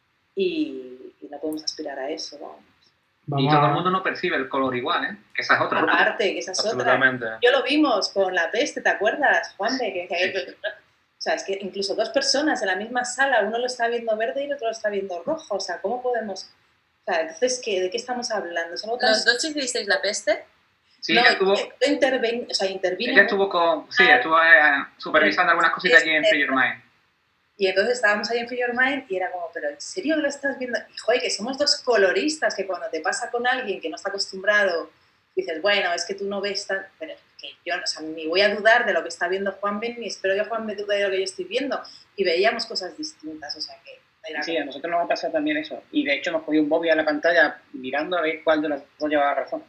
S7: y, y no podemos aspirar a eso, vamos.
S1: Vamos
S2: y todo
S1: a...
S2: el mundo no percibe el color igual, ¿eh? Que esa es otra.
S7: Aparte, que esa es otra. Yo lo vimos con La Peste, ¿te acuerdas, Juan? De que, que,
S2: Sí.
S7: O sea, es que incluso dos personas en la misma sala, uno lo está viendo verde y el otro lo está viendo rojo. O sea, ¿cómo podemos...? O sea, entonces, ¿qué, ¿de qué estamos hablando? ¿Son otras...
S5: ¿Los dos hicisteis La Peste?
S2: Sí,
S7: no,
S2: ella estuvo,
S7: yo interven... o sea, intervino...
S2: ella estuvo con, sí, estuvo eh, supervisando algunas cositas allí en Free Your Mind.
S7: Y entonces estábamos ahí en Free Your Mind y era como, pero ¿en serio lo estás viendo? Y joder, que somos dos coloristas, que cuando te pasa con alguien que no está acostumbrado, dices, bueno, es que tú no ves tan... Pero que yo, o sea, ni voy a dudar de lo que está viendo Juanbe, ni espero que Juanbe dude de lo que yo estoy viendo. Y veíamos cosas distintas, o sea que... Era
S4: Sí,
S7: como...
S4: a nosotros nos ha pasado también eso. Y de hecho hemos cogido un Bobby a la pantalla mirando a ver cuál de los dos llevaba razón.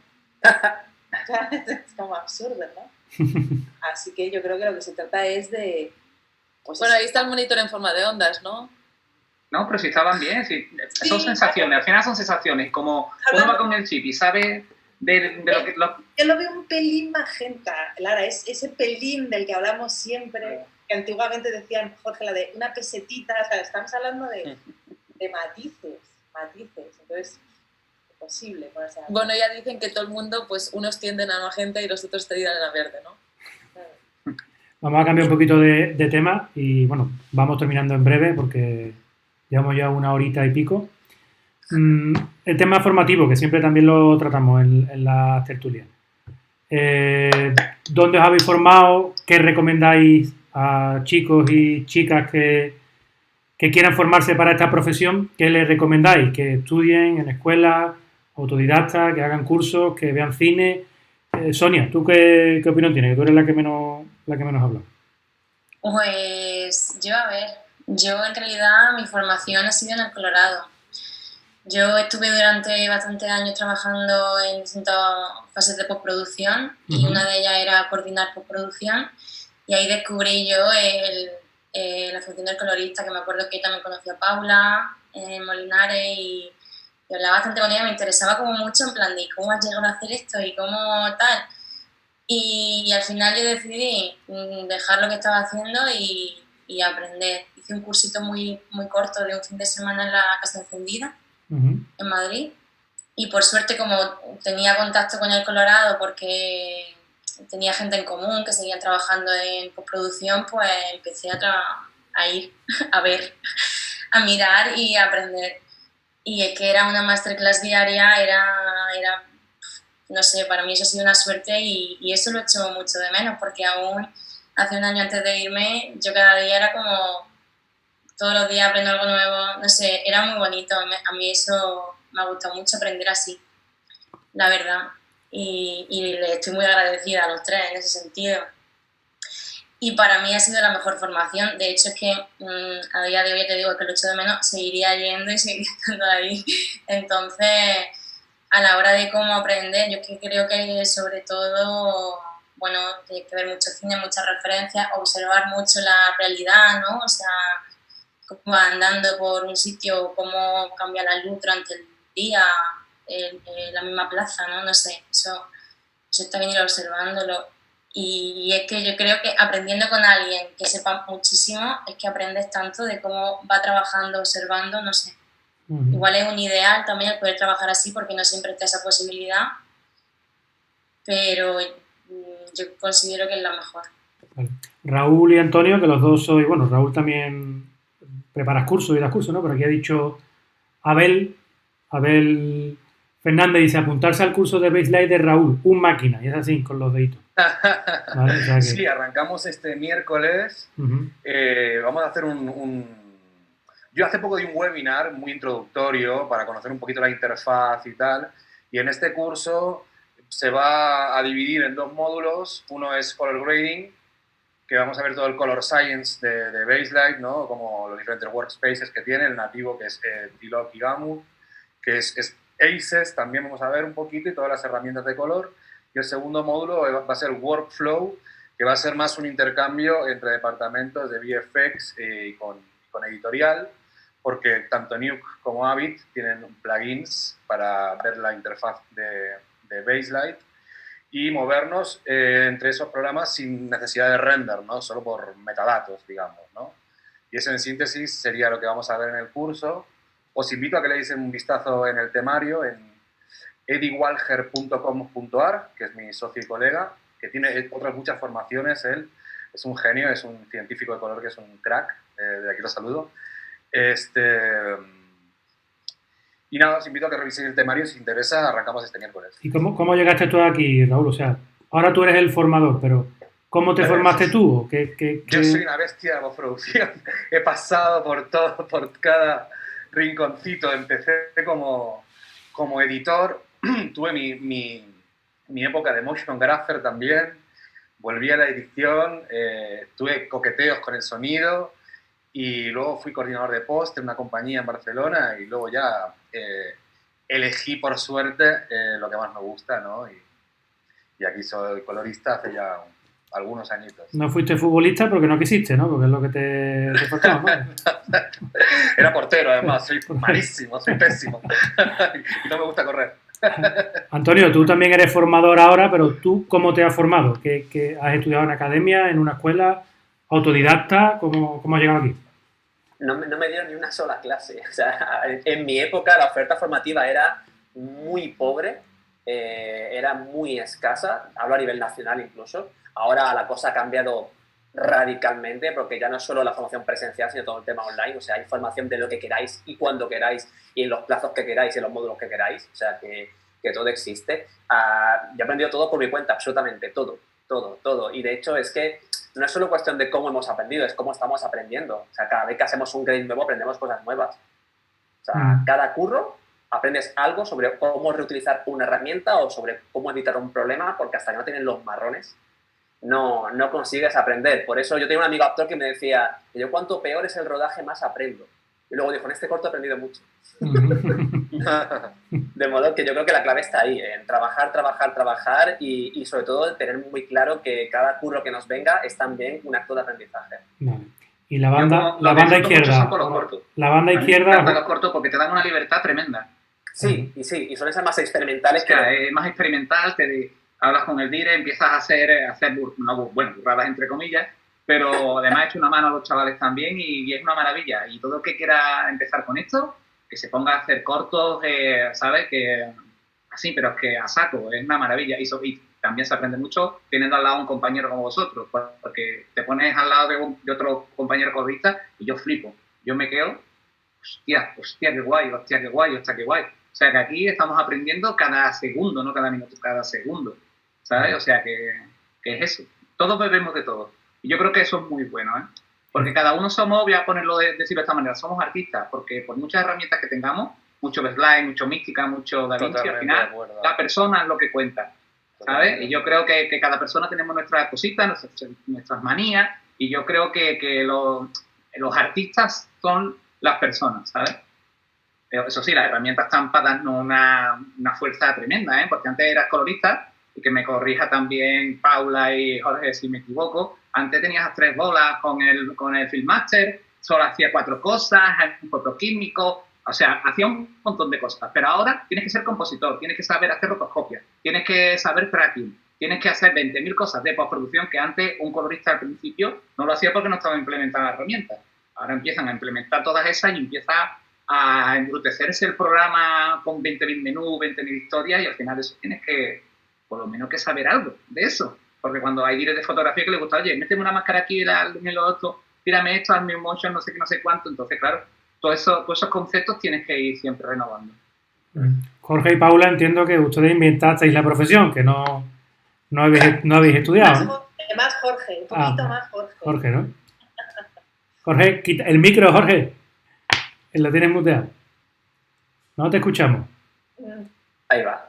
S7: Es como absurdo, ¿no? Así que yo creo que lo que se trata es de... Pues
S5: Bueno,
S7: eso.
S5: ahí está el monitor en forma de ondas, ¿no?
S2: No, pero si estaban bien, sí.
S7: Sí,
S2: Son sensaciones, al final son sensaciones. Como uno va con el chip y sabe de, de lo que... Lo...
S7: Yo lo veo un pelín magenta, Lara, es ese pelín del que hablamos siempre. que antiguamente decían, Jorge, la de una pesetita, o sea, estamos hablando de, de matices, matices, entonces, imposible ponerse a...
S5: Bueno, ya dicen que todo el mundo, pues unos tienden a magenta y los otros tienden a verde, ¿no?
S1: Vamos a cambiar un poquito de, de tema y, bueno, vamos terminando en breve porque llevamos ya una horita y pico. Mm, el tema formativo, que siempre también lo tratamos en, en las tertulias. Eh, ¿Dónde os habéis formado? ¿Qué recomendáis a chicos y chicas que, que quieran formarse para esta profesión? ¿Qué les recomendáis? ¿Que estudien en escuelas, autodidactas, que hagan cursos, que vean cine? Eh, Sonia, ¿tú qué, qué opinión tienes? Tú eres la que menos, la que menos habla.
S8: Pues yo, a ver, yo en realidad mi formación ha sido en el Colorado. Yo estuve durante bastantes años trabajando en distintas fases de postproducción y uh-huh. una de ellas era coordinar postproducción y ahí descubrí yo el, eh, la función del colorista, que me acuerdo que también conocí a Paula eh, Molinares y, y hablaba bastante con ella, me interesaba como mucho en plan de cómo has llegado a hacer esto y cómo tal. Y, y al final yo decidí dejar lo que estaba haciendo y, y aprender. Hice un cursito muy, muy corto de un fin de semana en la Casa Encendida, uh-huh. en Madrid, y por suerte, como tenía contacto con el Colorado porque tenía gente en común que seguían trabajando en postproducción, pues empecé a, tra- a ir a ver, a mirar y a aprender. Y es que era una masterclass diaria, era, era no sé, para mí eso ha sido una suerte y, y eso lo echo mucho de menos porque aún hace un año antes de irme yo cada día era como todos los días aprendo algo nuevo, no sé, era muy bonito, a mí eso me ha gustado mucho aprender así, la verdad, y, y le estoy muy agradecida a los tres en ese sentido. Y para mí ha sido la mejor formación, de hecho es que mmm, a día de hoy te digo que lo echo de menos, seguiría yendo y seguiría estando ahí, entonces a la hora de cómo aprender, yo que creo que sobre todo, bueno, hay que ver mucho cine, muchas referencias, observar mucho la realidad, ¿no? O sea, cómo va andando por un sitio, cómo cambia la luz durante el día, en, en la misma plaza, ¿no? No sé, eso, eso está bien ir observándolo. Y, y es que yo creo que aprendiendo con alguien que sepa muchísimo, es que aprendes tanto de cómo va trabajando, observando, no sé. Uh-huh. Igual es un ideal también el poder trabajar así porque no siempre está esa posibilidad, pero yo considero que es la mejor.
S1: Vale. Raúl y Antonio, que los dos sois, bueno, Raúl también preparas cursos y das cursos, ¿no? Pero aquí ha dicho Abel, Abel Fernández dice apuntarse al curso de baseline de Raúl, un máquina, y es así, con los deditos.
S9: ¿Vale? O sea que... Sí, arrancamos este miércoles, uh-huh. eh, vamos a hacer un, un... Yo hace poco di un webinar muy introductorio para conocer un poquito la interfaz y tal, y en este curso se va a dividir en dos módulos. Uno es Color Grading, que vamos a ver todo el Color Science de, de Baselight, ¿no? Como los diferentes workspaces que tiene, el nativo que es eh, T-Log y Gamut, que es, es ACES, también vamos a ver un poquito, y todas las herramientas de color. Y el segundo módulo va a ser Workflow, que va a ser más un intercambio entre departamentos de V F X eh, y con, con editorial, porque tanto Nuke como Avid tienen plugins para ver la interfaz de, de Baselight y movernos eh, entre esos programas sin necesidad de render, ¿no? Solo por metadatos, digamos, ¿no? Y eso en síntesis sería lo que vamos a ver en el curso. Os invito a que le deis un vistazo en el temario en eddie walger punto com punto a r, que es mi socio y colega, que tiene otras muchas formaciones. Él es un genio, es un científico de color que es un crack, eh, de aquí lo saludo. Este, y nada, os invito a que reviséis el temario, si os interesa, arrancamos este miércoles.
S1: ¿Y cómo, cómo llegaste tú aquí, Raúl? O sea, ahora tú eres el formador, pero ¿cómo te pero formaste es, tú? ¿Qué, qué, qué...
S9: Yo soy una bestia de la postproducción. He pasado por todo, por cada rinconcito. Empecé como, como editor, tuve mi, mi, mi época de motion grapher también, volví a la edición, eh, tuve coqueteos con el sonido, y luego fui coordinador de post en una compañía en Barcelona y luego ya eh, elegí por suerte eh, lo que más me gusta, ¿no? Y, y aquí soy colorista hace ya un, algunos añitos.
S1: No fuiste futbolista porque no quisiste, ¿no? Porque es lo que te, te faltaba, ¿no?
S9: Era portero, además, soy malísimo, soy pésimo y no me gusta correr.
S1: Antonio, tú también eres formador ahora, pero ¿tú cómo te has formado? ¿Qué, qué has estudiado en academia, en una escuela, ¿Autodidacta? ¿Cómo, cómo has llegado aquí?
S3: No, no me dieron ni una sola clase. O sea, en, en mi época la oferta formativa era muy pobre, eh, era muy escasa, hablo a nivel nacional incluso. Ahora la cosa ha cambiado radicalmente porque ya no es solo la formación presencial, sino todo el tema online. O sea, hay formación de lo que queráis y cuando queráis y en los plazos que queráis y en los módulos que queráis. O sea, que, que todo existe. Uh, yo he aprendido todo por mi cuenta, absolutamente todo, todo, todo. Y de hecho es que no es solo cuestión de cómo hemos aprendido, es cómo estamos aprendiendo. O sea, cada vez que hacemos un grade nuevo aprendemos cosas nuevas. O sea, mm. cada curro aprendes algo sobre cómo reutilizar una herramienta o sobre cómo evitar un problema, porque hasta que no tienen los marrones, no, no consigues aprender. Por eso yo tenía un amigo actor que me decía, yo cuanto peor es el rodaje, más aprendo. Y luego dijo, en este corto he aprendido mucho. De modo que yo creo que la clave está ahí, en trabajar, trabajar, trabajar y, y sobre todo tener muy claro que cada curro que nos venga es también un acto de aprendizaje.
S1: Vale. Y la banda, la banda izquierda. La banda izquierda.
S2: Los cortos porque te dan una libertad tremenda.
S3: Sí, y sí, y son esas más experimentales.
S2: O sea, que... es más experimental, te hablas con el dire, empiezas a hacer, a hacer no, bueno, burradas entre comillas, pero además he hecho una mano a los chavales también y, y es una maravilla. Y todo el que quiera empezar con esto, que se ponga a hacer cortos, eh, ¿sabes? Que así, pero es que a saco, es una maravilla. Y, so, y también se aprende mucho teniendo al lado un compañero como vosotros, porque te pones al lado de, un, de otro compañero corrista y yo flipo. Yo me quedo, hostia, hostia, qué guay, hostia, qué guay, hostia, qué guay. O sea, que aquí estamos aprendiendo cada segundo, no cada minuto, cada segundo, ¿sabes? O sea, que, que es eso. Todos bebemos de todo. Y yo creo que eso es muy bueno, ¿eh? Porque cada uno somos, voy a ponerlo de, decirlo de esta manera, somos artistas, porque por muchas herramientas que tengamos, mucho slide, mucho mística, mucho Da Vinci, al final, la persona es lo que cuenta, ¿sabes? Y yo creo que, que cada persona tenemos nuestras cositas, nuestras, nuestras manías, y yo creo que, que los, los artistas son las personas, ¿sabes? Eso sí, las herramientas están para darnos una, una fuerza tremenda, ¿eh? Porque antes eras colorista, y que me corrija también Paula y Jorge si me equivoco, antes tenías tres bolas con el, con el Filmmaster, solo hacía cuatro cosas, un fotoquímico, o sea, hacía un montón de cosas, pero ahora tienes que ser compositor, tienes que saber hacer rotoscopia, tienes que saber tracking, tienes que hacer veinte mil cosas de postproducción que antes un colorista al principio no lo hacía porque no estaba implementada la herramienta. Ahora empiezan a implementar todas esas y empieza a embrutecerse el programa con veinte mil menús, veinte mil historias y al final eso tienes que, por lo menos que saber algo de eso. Porque cuando hay directores de fotografía que les gusta, oye, méteme una máscara aquí, en lo otro, tírame esto, hazme un motion, no sé qué, no sé cuánto. Entonces, claro, todo eso, todos esos conceptos tienes que ir siempre renovando.
S1: Jorge y Paula, entiendo que ustedes inventasteis la profesión, que no, no, habéis, no habéis estudiado, ¿no?
S7: Más Jorge, un poquito
S1: ah,
S7: más Jorge.
S1: Jorge, ¿no? Jorge, quita el micro, Jorge. Lo tienes muteado. No te escuchamos.
S3: Ahí va.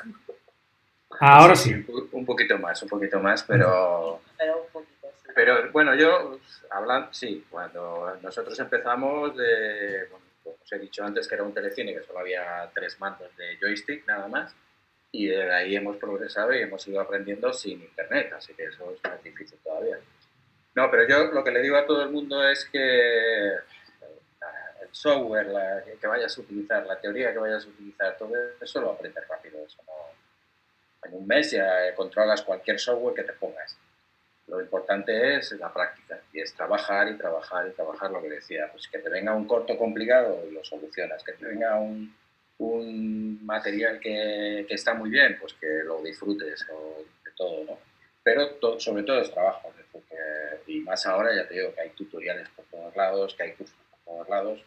S1: Ahora
S6: sí.
S1: sí.
S6: sí. Un poquito más, un poquito más, pero... Pero, un poquito, sí. Pero bueno, yo, hablando, sí, cuando nosotros empezamos, de, bueno, como os he dicho antes, que era un telecine que solo había tres mandos de joystick nada más, y de ahí hemos progresado y hemos ido aprendiendo sin internet, así que eso es más difícil todavía. No, pero yo lo que le digo a todo el mundo es que el software la, que vayas a utilizar, la teoría que vayas a utilizar, todo eso lo aprendes rápido, eso no... En un mes ya controlas cualquier software que te pongas. Lo importante es la práctica y es trabajar y trabajar y trabajar lo que decía. Pues que te venga un corto complicado y lo solucionas. Que te venga un, un material que, que está muy bien, pues que lo disfrutes o de todo, ¿no? Pero to, sobre todo es trabajo. Es decir, que, y más ahora ya te digo que hay tutoriales por todos lados, que hay cursos por todos lados.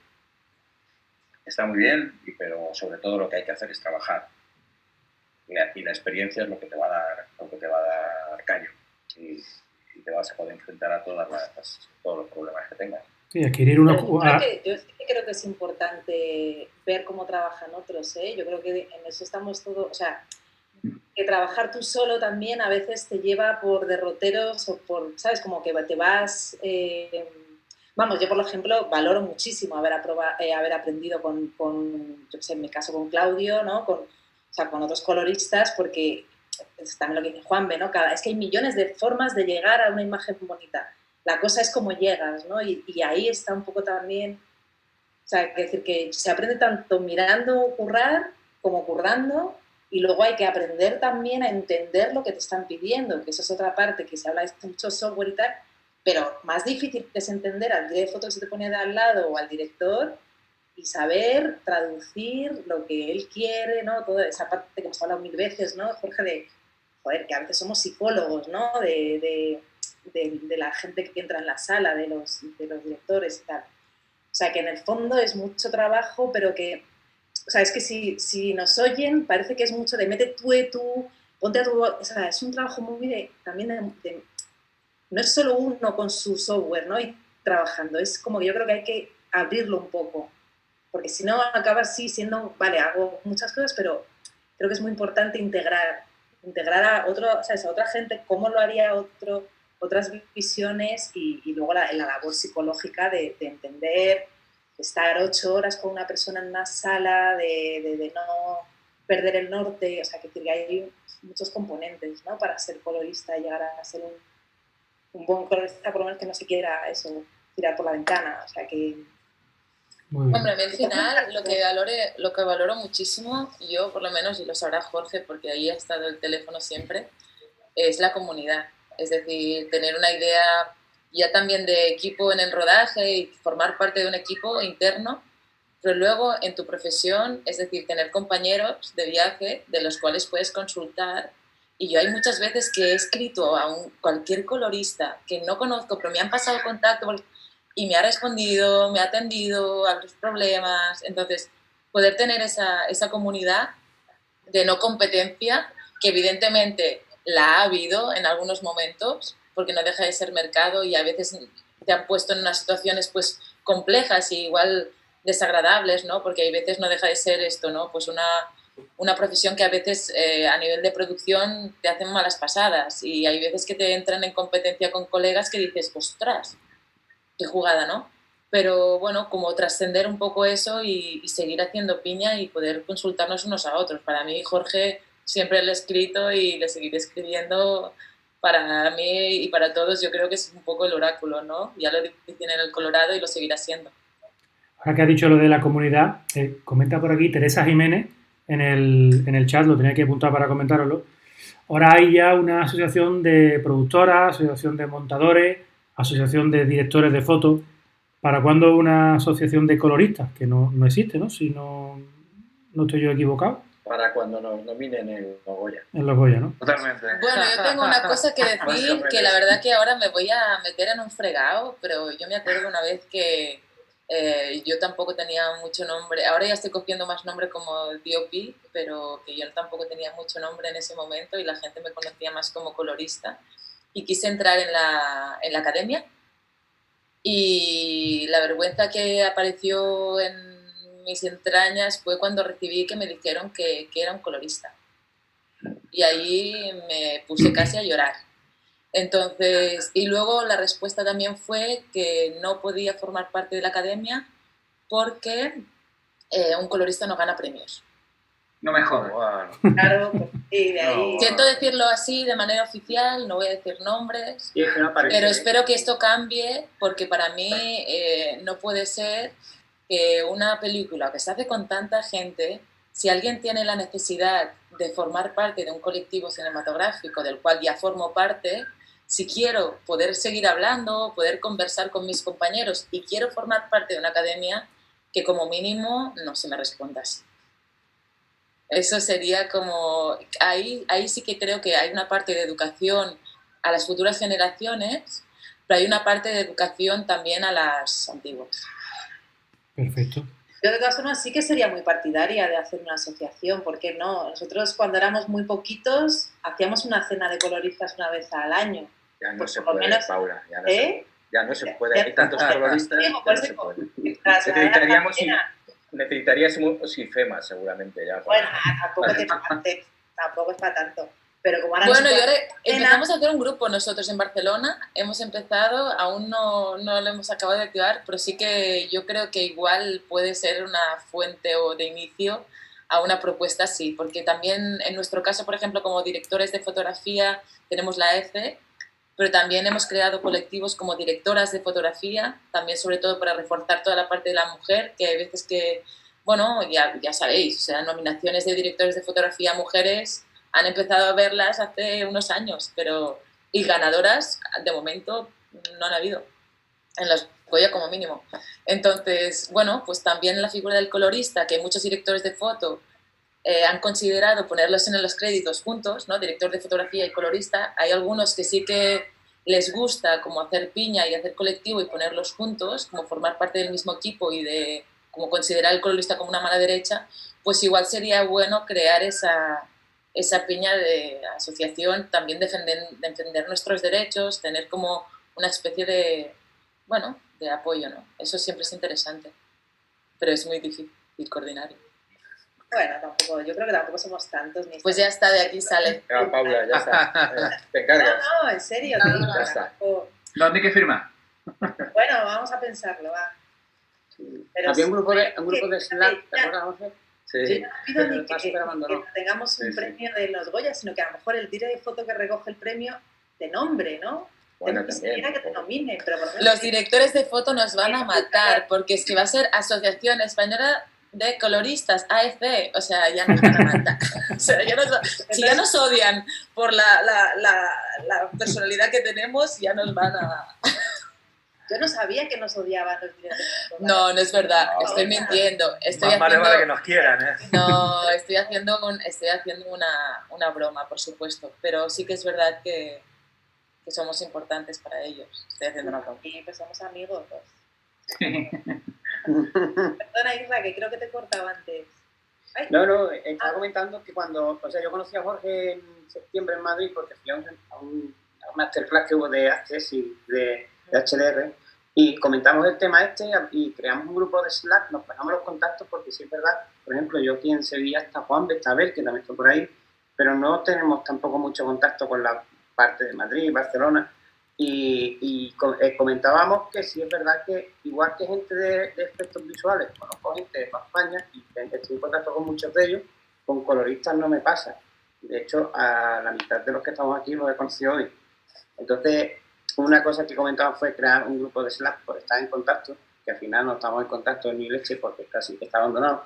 S6: Está muy bien, pero sobre todo lo que hay que hacer es trabajar. Y la experiencia es lo que te va a dar, lo que te va a dar callo y, y te vas a poder enfrentar a todas las, todos los problemas que tengas.
S1: Sí, adquirir una...
S7: Yo creo, que, yo sí que creo que es importante ver cómo trabajan otros, ¿eh? Yo creo que en eso estamos todos, o sea, que trabajar tú solo también a veces te lleva por derroteros o por, ¿sabes? Como que te vas... Eh, vamos, yo por ejemplo valoro muchísimo haber, aproba, eh, haber aprendido con, con, yo sé, en mi caso con Claudio, ¿no? Con, o sea, con otros coloristas, porque es también lo que dice Juanbe, ¿no? Cada, es que hay millones de formas de llegar a una imagen bonita. La cosa es cómo llegas, ¿no? Y, y ahí está un poco también... O sea, es decir, que se aprende tanto mirando currar como currando, y luego hay que aprender también a entender lo que te están pidiendo, que eso es otra parte, que se habla de mucho software y tal, pero más difícil es entender al director de foto que se te pone de al lado o al director y saber traducir lo que él quiere, ¿no? Toda esa parte que hemos hablado mil veces, ¿no, Jorge? De, joder, que a veces somos psicólogos, ¿no? De, de, de, de la gente que entra en la sala, de los, de los directores y tal. O sea, que en el fondo es mucho trabajo, pero que... O sea, es que si, si nos oyen, parece que es mucho de mete tú y tú, ponte a tu... O sea, es un trabajo muy de... También de, de, no es solo uno con su software, ¿no? Y trabajando. Es como que yo creo que hay que abrirlo un poco. Porque si no, acaba así siendo... Vale, hago muchas cosas, pero creo que es muy importante integrar. Integrar a, otro, o sea, a otra gente, cómo lo haría otro, otras visiones y, y luego la, la labor psicológica de, de entender... estar ocho horas con una persona en una sala, de, de, de no perder el norte, o sea, que hay muchos componentes, ¿no? Para ser colorista y llegar a ser un, un buen colorista, por lo menos que no se quiera eso, tirar por la ventana, o sea, que...
S5: Hombre, a mí al final lo que, valore, lo que valoro muchísimo, yo por lo menos, y lo sabrá Jorge, porque ahí ha estado el teléfono siempre, es la comunidad, es decir, tener una idea... ya también de equipo en el rodaje y formar parte de un equipo interno, pero luego en tu profesión, es decir, tener compañeros de viaje de los cuales puedes consultar. Y yo hay muchas veces que he escrito a un, cualquier colorista que no conozco, pero me han pasado contacto y me ha respondido, me ha atendido a los problemas. Entonces, poder tener esa, esa comunidad de no competencia, que evidentemente la ha habido en algunos momentos, porque no deja de ser mercado y a veces te han puesto en unas situaciones pues complejas y igual desagradables, ¿no? Porque hay veces no deja de ser esto, ¿no? Pues una, una profesión que a veces eh, a nivel de producción te hacen malas pasadas y hay veces que te entran en competencia con colegas que dices, ostras, qué jugada, ¿no? Pero bueno, como trascender un poco eso y, y seguir haciendo piña y poder consultarnos unos a otros. Para mí, Jorge, siempre le he escrito y le seguiré escribiendo. Para mí y para todos yo creo que es un poco el oráculo, ¿no? Ya lo tiene en el Colorado y lo seguirá siendo.
S1: Ahora que has dicho lo de la comunidad, eh, comenta por aquí Teresa Jiménez en el, en el chat, lo tenía que apuntar para comentároslo. Ahora hay ya una asociación de productoras, asociación de montadores, asociación de directores de fotos. ¿Para cuándo una asociación de coloristas? Que no, no existe, ¿no? Si no, no estoy yo equivocado.
S10: Para cuando nos nominen en los Goya.
S1: En los Goya, ¿no?
S9: Totalmente.
S5: Bueno, yo tengo una cosa que decir, que la verdad que ahora me voy a meter en un fregado, pero yo me acuerdo una vez que eh, yo tampoco tenía mucho nombre, ahora ya estoy cogiendo más nombre como D O P, pero que yo tampoco tenía mucho nombre en ese momento y la gente me conocía más como colorista y quise entrar en la, en la academia y la vergüenza que apareció en mis entrañas fue cuando recibí que me dijeron que, que era un colorista. Y ahí me puse casi a llorar. Entonces, y luego la respuesta también fue que no podía formar parte de la academia porque eh, un colorista no gana premios.
S2: No me jodas.
S9: Bueno.
S7: Claro, y de ahí...
S9: No.
S5: Siento decirlo así de manera oficial, no voy a decir nombres,
S4: Y es que no aparece,
S5: pero
S4: ¿eh?
S5: espero que esto cambie porque para mí eh, no puede ser que una película que se hace con tanta gente, si alguien tiene la necesidad de formar parte de un colectivo cinematográfico del cual ya formo parte, si quiero poder seguir hablando, poder conversar con mis compañeros y quiero formar parte de una academia, que como mínimo no se me responda así. Eso sería como... Ahí, ahí sí que creo que hay una parte de educación a las futuras generaciones, pero hay una parte de educación también a las antiguas.
S1: Perfecto.
S7: Yo de todas formas sí que sería muy partidaria de hacer una asociación, ¿por qué no? Nosotros cuando éramos muy poquitos hacíamos una cena de coloristas una vez al año.
S10: Ya no
S7: Pues
S10: se
S7: por lo
S10: puede,
S7: menos,
S10: Paula. Ya no,
S7: ¿eh?
S10: se, ya no se
S7: Ya-
S10: puede.
S7: ya-
S10: Hay tantos
S7: ya-
S10: coloristas
S7: Sí,
S10: que
S7: por
S10: no se
S7: eso,
S10: puede.
S7: trasladar
S10: Necesitaríamos,
S7: la cena.
S10: necesitaríamos IFEMA seguramente ya.
S7: Bueno, tampoco, te pases, tampoco es para tanto. Pero como ahora no
S5: Bueno,
S7: se
S5: y
S7: puede
S5: ahora
S7: hacer cena,
S5: empezamos a hacer un grupo nosotros en Barcelona, hemos empezado, aún no, no lo hemos acabado de activar, pero sí que yo creo que igual puede ser una fuente o de inicio a una propuesta así, porque también en nuestro caso, por ejemplo, como directores de fotografía tenemos la E F E, pero también hemos creado colectivos como directoras de fotografía, también sobre todo para reforzar toda la parte de la mujer, que hay veces que, bueno, ya, ya sabéis, o sea, nominaciones de directores de fotografía mujeres han empezado a verlas hace unos años, pero y ganadoras, de momento, no han habido, en las Goya como mínimo. Entonces, bueno, pues también la figura del colorista, que muchos directores de foto eh, han considerado ponerlos en los créditos juntos, ¿no? Director de fotografía y colorista. Hay algunos que sí que les gusta como hacer piña y hacer colectivo y ponerlos juntos, como formar parte del mismo equipo y de como considerar al colorista como una mano derecha, pues igual sería bueno crear esa, esa piña de asociación, también defender, defender nuestros derechos, tener como una especie de, bueno, de apoyo, ¿no? Eso siempre es interesante, pero es muy difícil coordinarlo.
S7: Bueno, tampoco, yo creo que tampoco somos tantos. Ni
S5: pues ya está, de aquí sale.
S10: Ya, Paula, ya está. Eh, te encargas.
S7: No, no, en serio. No,
S10: no, ya está.
S2: ¿Dónde hay que firmar?
S7: Bueno, vamos a pensarlo, va.
S4: Pero había un grupo de, un grupo de Slack, ¿te acuerdas, José?
S7: Sí. Yo no pido ni que, que, que tengamos un sí, premio sí. de los Goya, sino que a lo mejor el tiro de foto que recoge el premio de nombre, ¿no?
S10: Bueno,
S7: ni siquiera que te nominen, pero por
S5: los directores de foto nos van a matar, porque es que va a ser Asociación Española de Coloristas, A F C, o sea, ya nos van a matar. O sea, ya nos, si ya nos odian por la, la, la, la personalidad que tenemos, ya nos van a...
S7: Yo no sabía que nos odiaban los directores.
S5: No, no es verdad, no, estoy mintiendo. Estoy
S9: más
S5: haciendo...
S9: vale vale que nos quieran, ¿eh?
S5: No, estoy haciendo, un, estoy haciendo una, una broma, por supuesto, pero sí que es verdad que, que somos importantes para ellos. Estoy haciendo una broma.
S7: Y pues somos amigos, pues. Perdona, Isra, que creo que te cortaba antes.
S4: Ay. No, no, estaba ah. comentando que cuando, o sea, yo conocí a Jorge en septiembre en Madrid porque fui a un, a un, a un masterclass que hubo de Access y de, de H D R y comentamos el tema este y creamos un grupo de Slack, nos pasamos los contactos porque sí es verdad, por ejemplo, yo aquí en Sevilla está Juan Bestabel, que también está por ahí, pero no tenemos tampoco mucho contacto con la parte de Madrid, Barcelona. Y, y eh, comentábamos que sí es verdad que igual que gente de, de efectos visuales, conozco gente de España y estoy en contacto con muchos de ellos, con coloristas no me pasa. De hecho, a la mitad de los que estamos aquí los he conocido hoy. Entonces, una cosa que comentamos fue crear un grupo de Slack por estar en contacto, que al final no estamos en contacto ni leche porque casi está abandonado,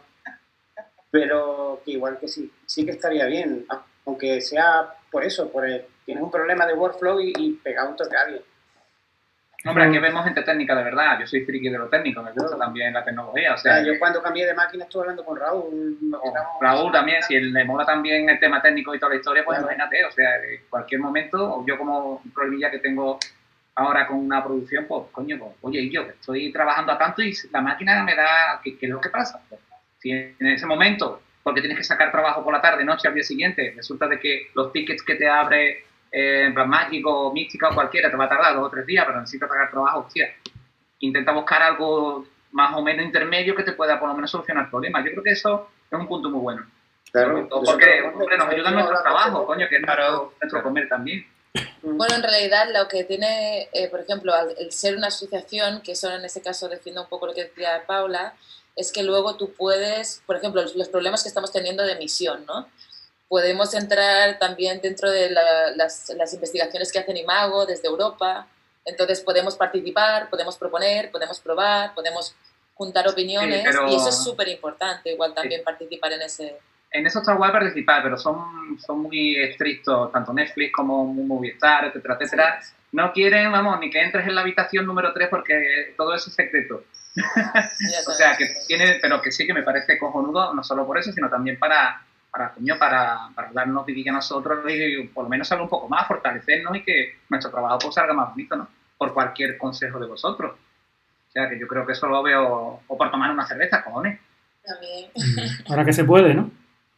S4: pero que igual que sí, sí que estaría bien, aunque sea por eso, por el, tienes un problema de workflow y, y pegar un toque a alguien.
S2: Hombre, aquí vemos gente técnica de verdad. Yo soy friki de lo técnico, me gusta también la tecnología. O sea,
S4: o sea, yo cuando cambié de máquina estuve hablando con Raúl.
S2: Oh, Raúl también, si él le mola también el tema técnico y toda la historia, pues claro. Imagínate, o sea, en cualquier momento, yo como un problemilla que tengo ahora con una producción, pues coño, pues, oye, y yo que estoy trabajando a tanto y la máquina me da, ¿qué, qué es lo que pasa? Pues, si en ese momento, porque tienes que sacar trabajo por la tarde, noche, al día siguiente, resulta de que los tickets que te abre eh, en plan mágico, mística o cualquiera, te va a tardar dos o tres días, pero necesitas sacar trabajo, hostia. Intenta buscar algo más o menos intermedio que te pueda por lo menos solucionar el problema. Yo creo que eso es un punto muy bueno.
S4: Claro,
S2: porque, hombre, nos ayuda en nuestro trabajo, coño, que es nuestro, nuestro comer también.
S5: Bueno, en realidad lo que tiene, eh, por ejemplo, el ser una asociación, que eso en ese caso defiende un poco lo que decía Paula, es que luego tú puedes, por ejemplo, los, los problemas que estamos teniendo de emisión, ¿no? Podemos entrar también dentro de la, las, las investigaciones que hacen Imago desde Europa, entonces podemos participar, podemos proponer, podemos probar, podemos juntar opiniones, sí, pero... y eso es súper importante, igual también sí. Participar en ese...
S2: En eso está guay participar, pero son, son muy estrictos, tanto Netflix como Movistar, etcétera, etcétera. Sí. No quieren, vamos, ni que entres en la habitación número tres porque todo eso es secreto. O sea, que tiene, pero que sí que me parece cojonudo, no solo por eso, sino también para, para, coño, para, para darnos vidilla a nosotros y por lo menos salga un poco más, fortalecernos y que nuestro trabajo pues salga más bonito, ¿no? Por cualquier consejo de vosotros. O sea, que yo creo que eso lo veo, o por tomar una cerveza, cojones.
S5: También.
S1: Ahora que se puede, ¿no?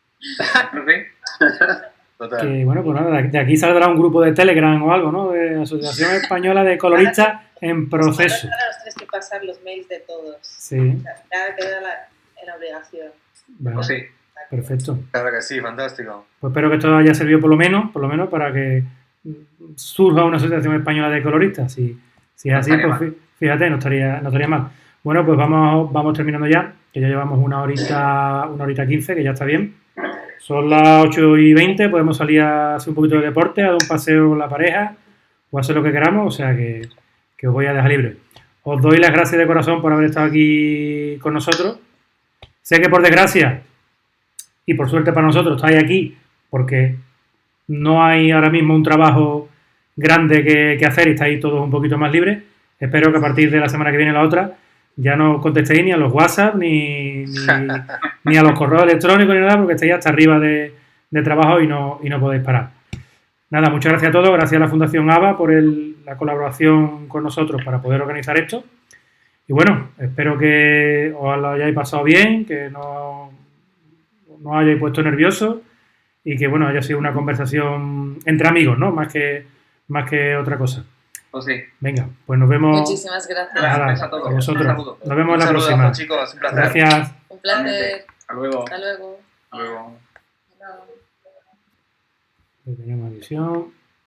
S1: Que, bueno, pues nada, de aquí saldrá un grupo de Telegram o algo, ¿no? De Asociación Española de Coloristas en Proceso.
S7: Ahora nos tienes que pasar los mails de todos.
S1: Sí.
S7: O sea, cada queda la, en la obligación.
S1: Bueno,
S2: sí.
S1: Perfecto.
S9: Claro que sí, fantástico.
S1: Pues espero que esto haya servido por lo menos, por lo menos para que surja una Asociación Española de Coloristas. Si, si es así, pues fíjate, no estaría, no estaría mal. Bueno, pues vamos, vamos terminando ya, que ya llevamos una horita, una horita quince, que ya está bien. Son las ocho y veinte, podemos salir a hacer un poquito de deporte, a dar un paseo con la pareja o hacer lo que queramos, o sea que, que os voy a dejar libre. Os doy las gracias de corazón por haber estado aquí con nosotros. Sé que por desgracia y por suerte para nosotros estáis aquí porque no hay ahora mismo un trabajo grande que, que hacer y estáis todos un poquito más libres. Espero que a partir de la semana que viene, la otra, ya no contestéis ni a los WhatsApp, ni, ni, ni a los correos electrónicos, ni nada, porque estáis hasta arriba de, de trabajo y no, y no podéis parar. Nada, muchas gracias a todos. Gracias a la Fundación A B A por el, la colaboración con nosotros para poder organizar esto. Y bueno, espero que os lo hayáis pasado bien, que no, no os hayáis puesto nerviosos y que, bueno, haya sido una conversación entre amigos, ¿no? Más que, más que otra cosa.
S2: Pues sí.
S1: Venga, pues nos vemos.
S5: Muchísimas gracias.
S1: Nada,
S2: Gracias a todos.
S1: a vosotros.
S2: Un saludo.
S1: Nos vemos
S9: Un
S1: la
S9: saludo,
S1: próxima.
S9: chicos, un placer.
S1: Gracias.
S5: Un placer.
S2: Hasta luego.
S5: Hasta luego.
S2: Hasta luego.
S5: Chao.
S1: Pequeña edición.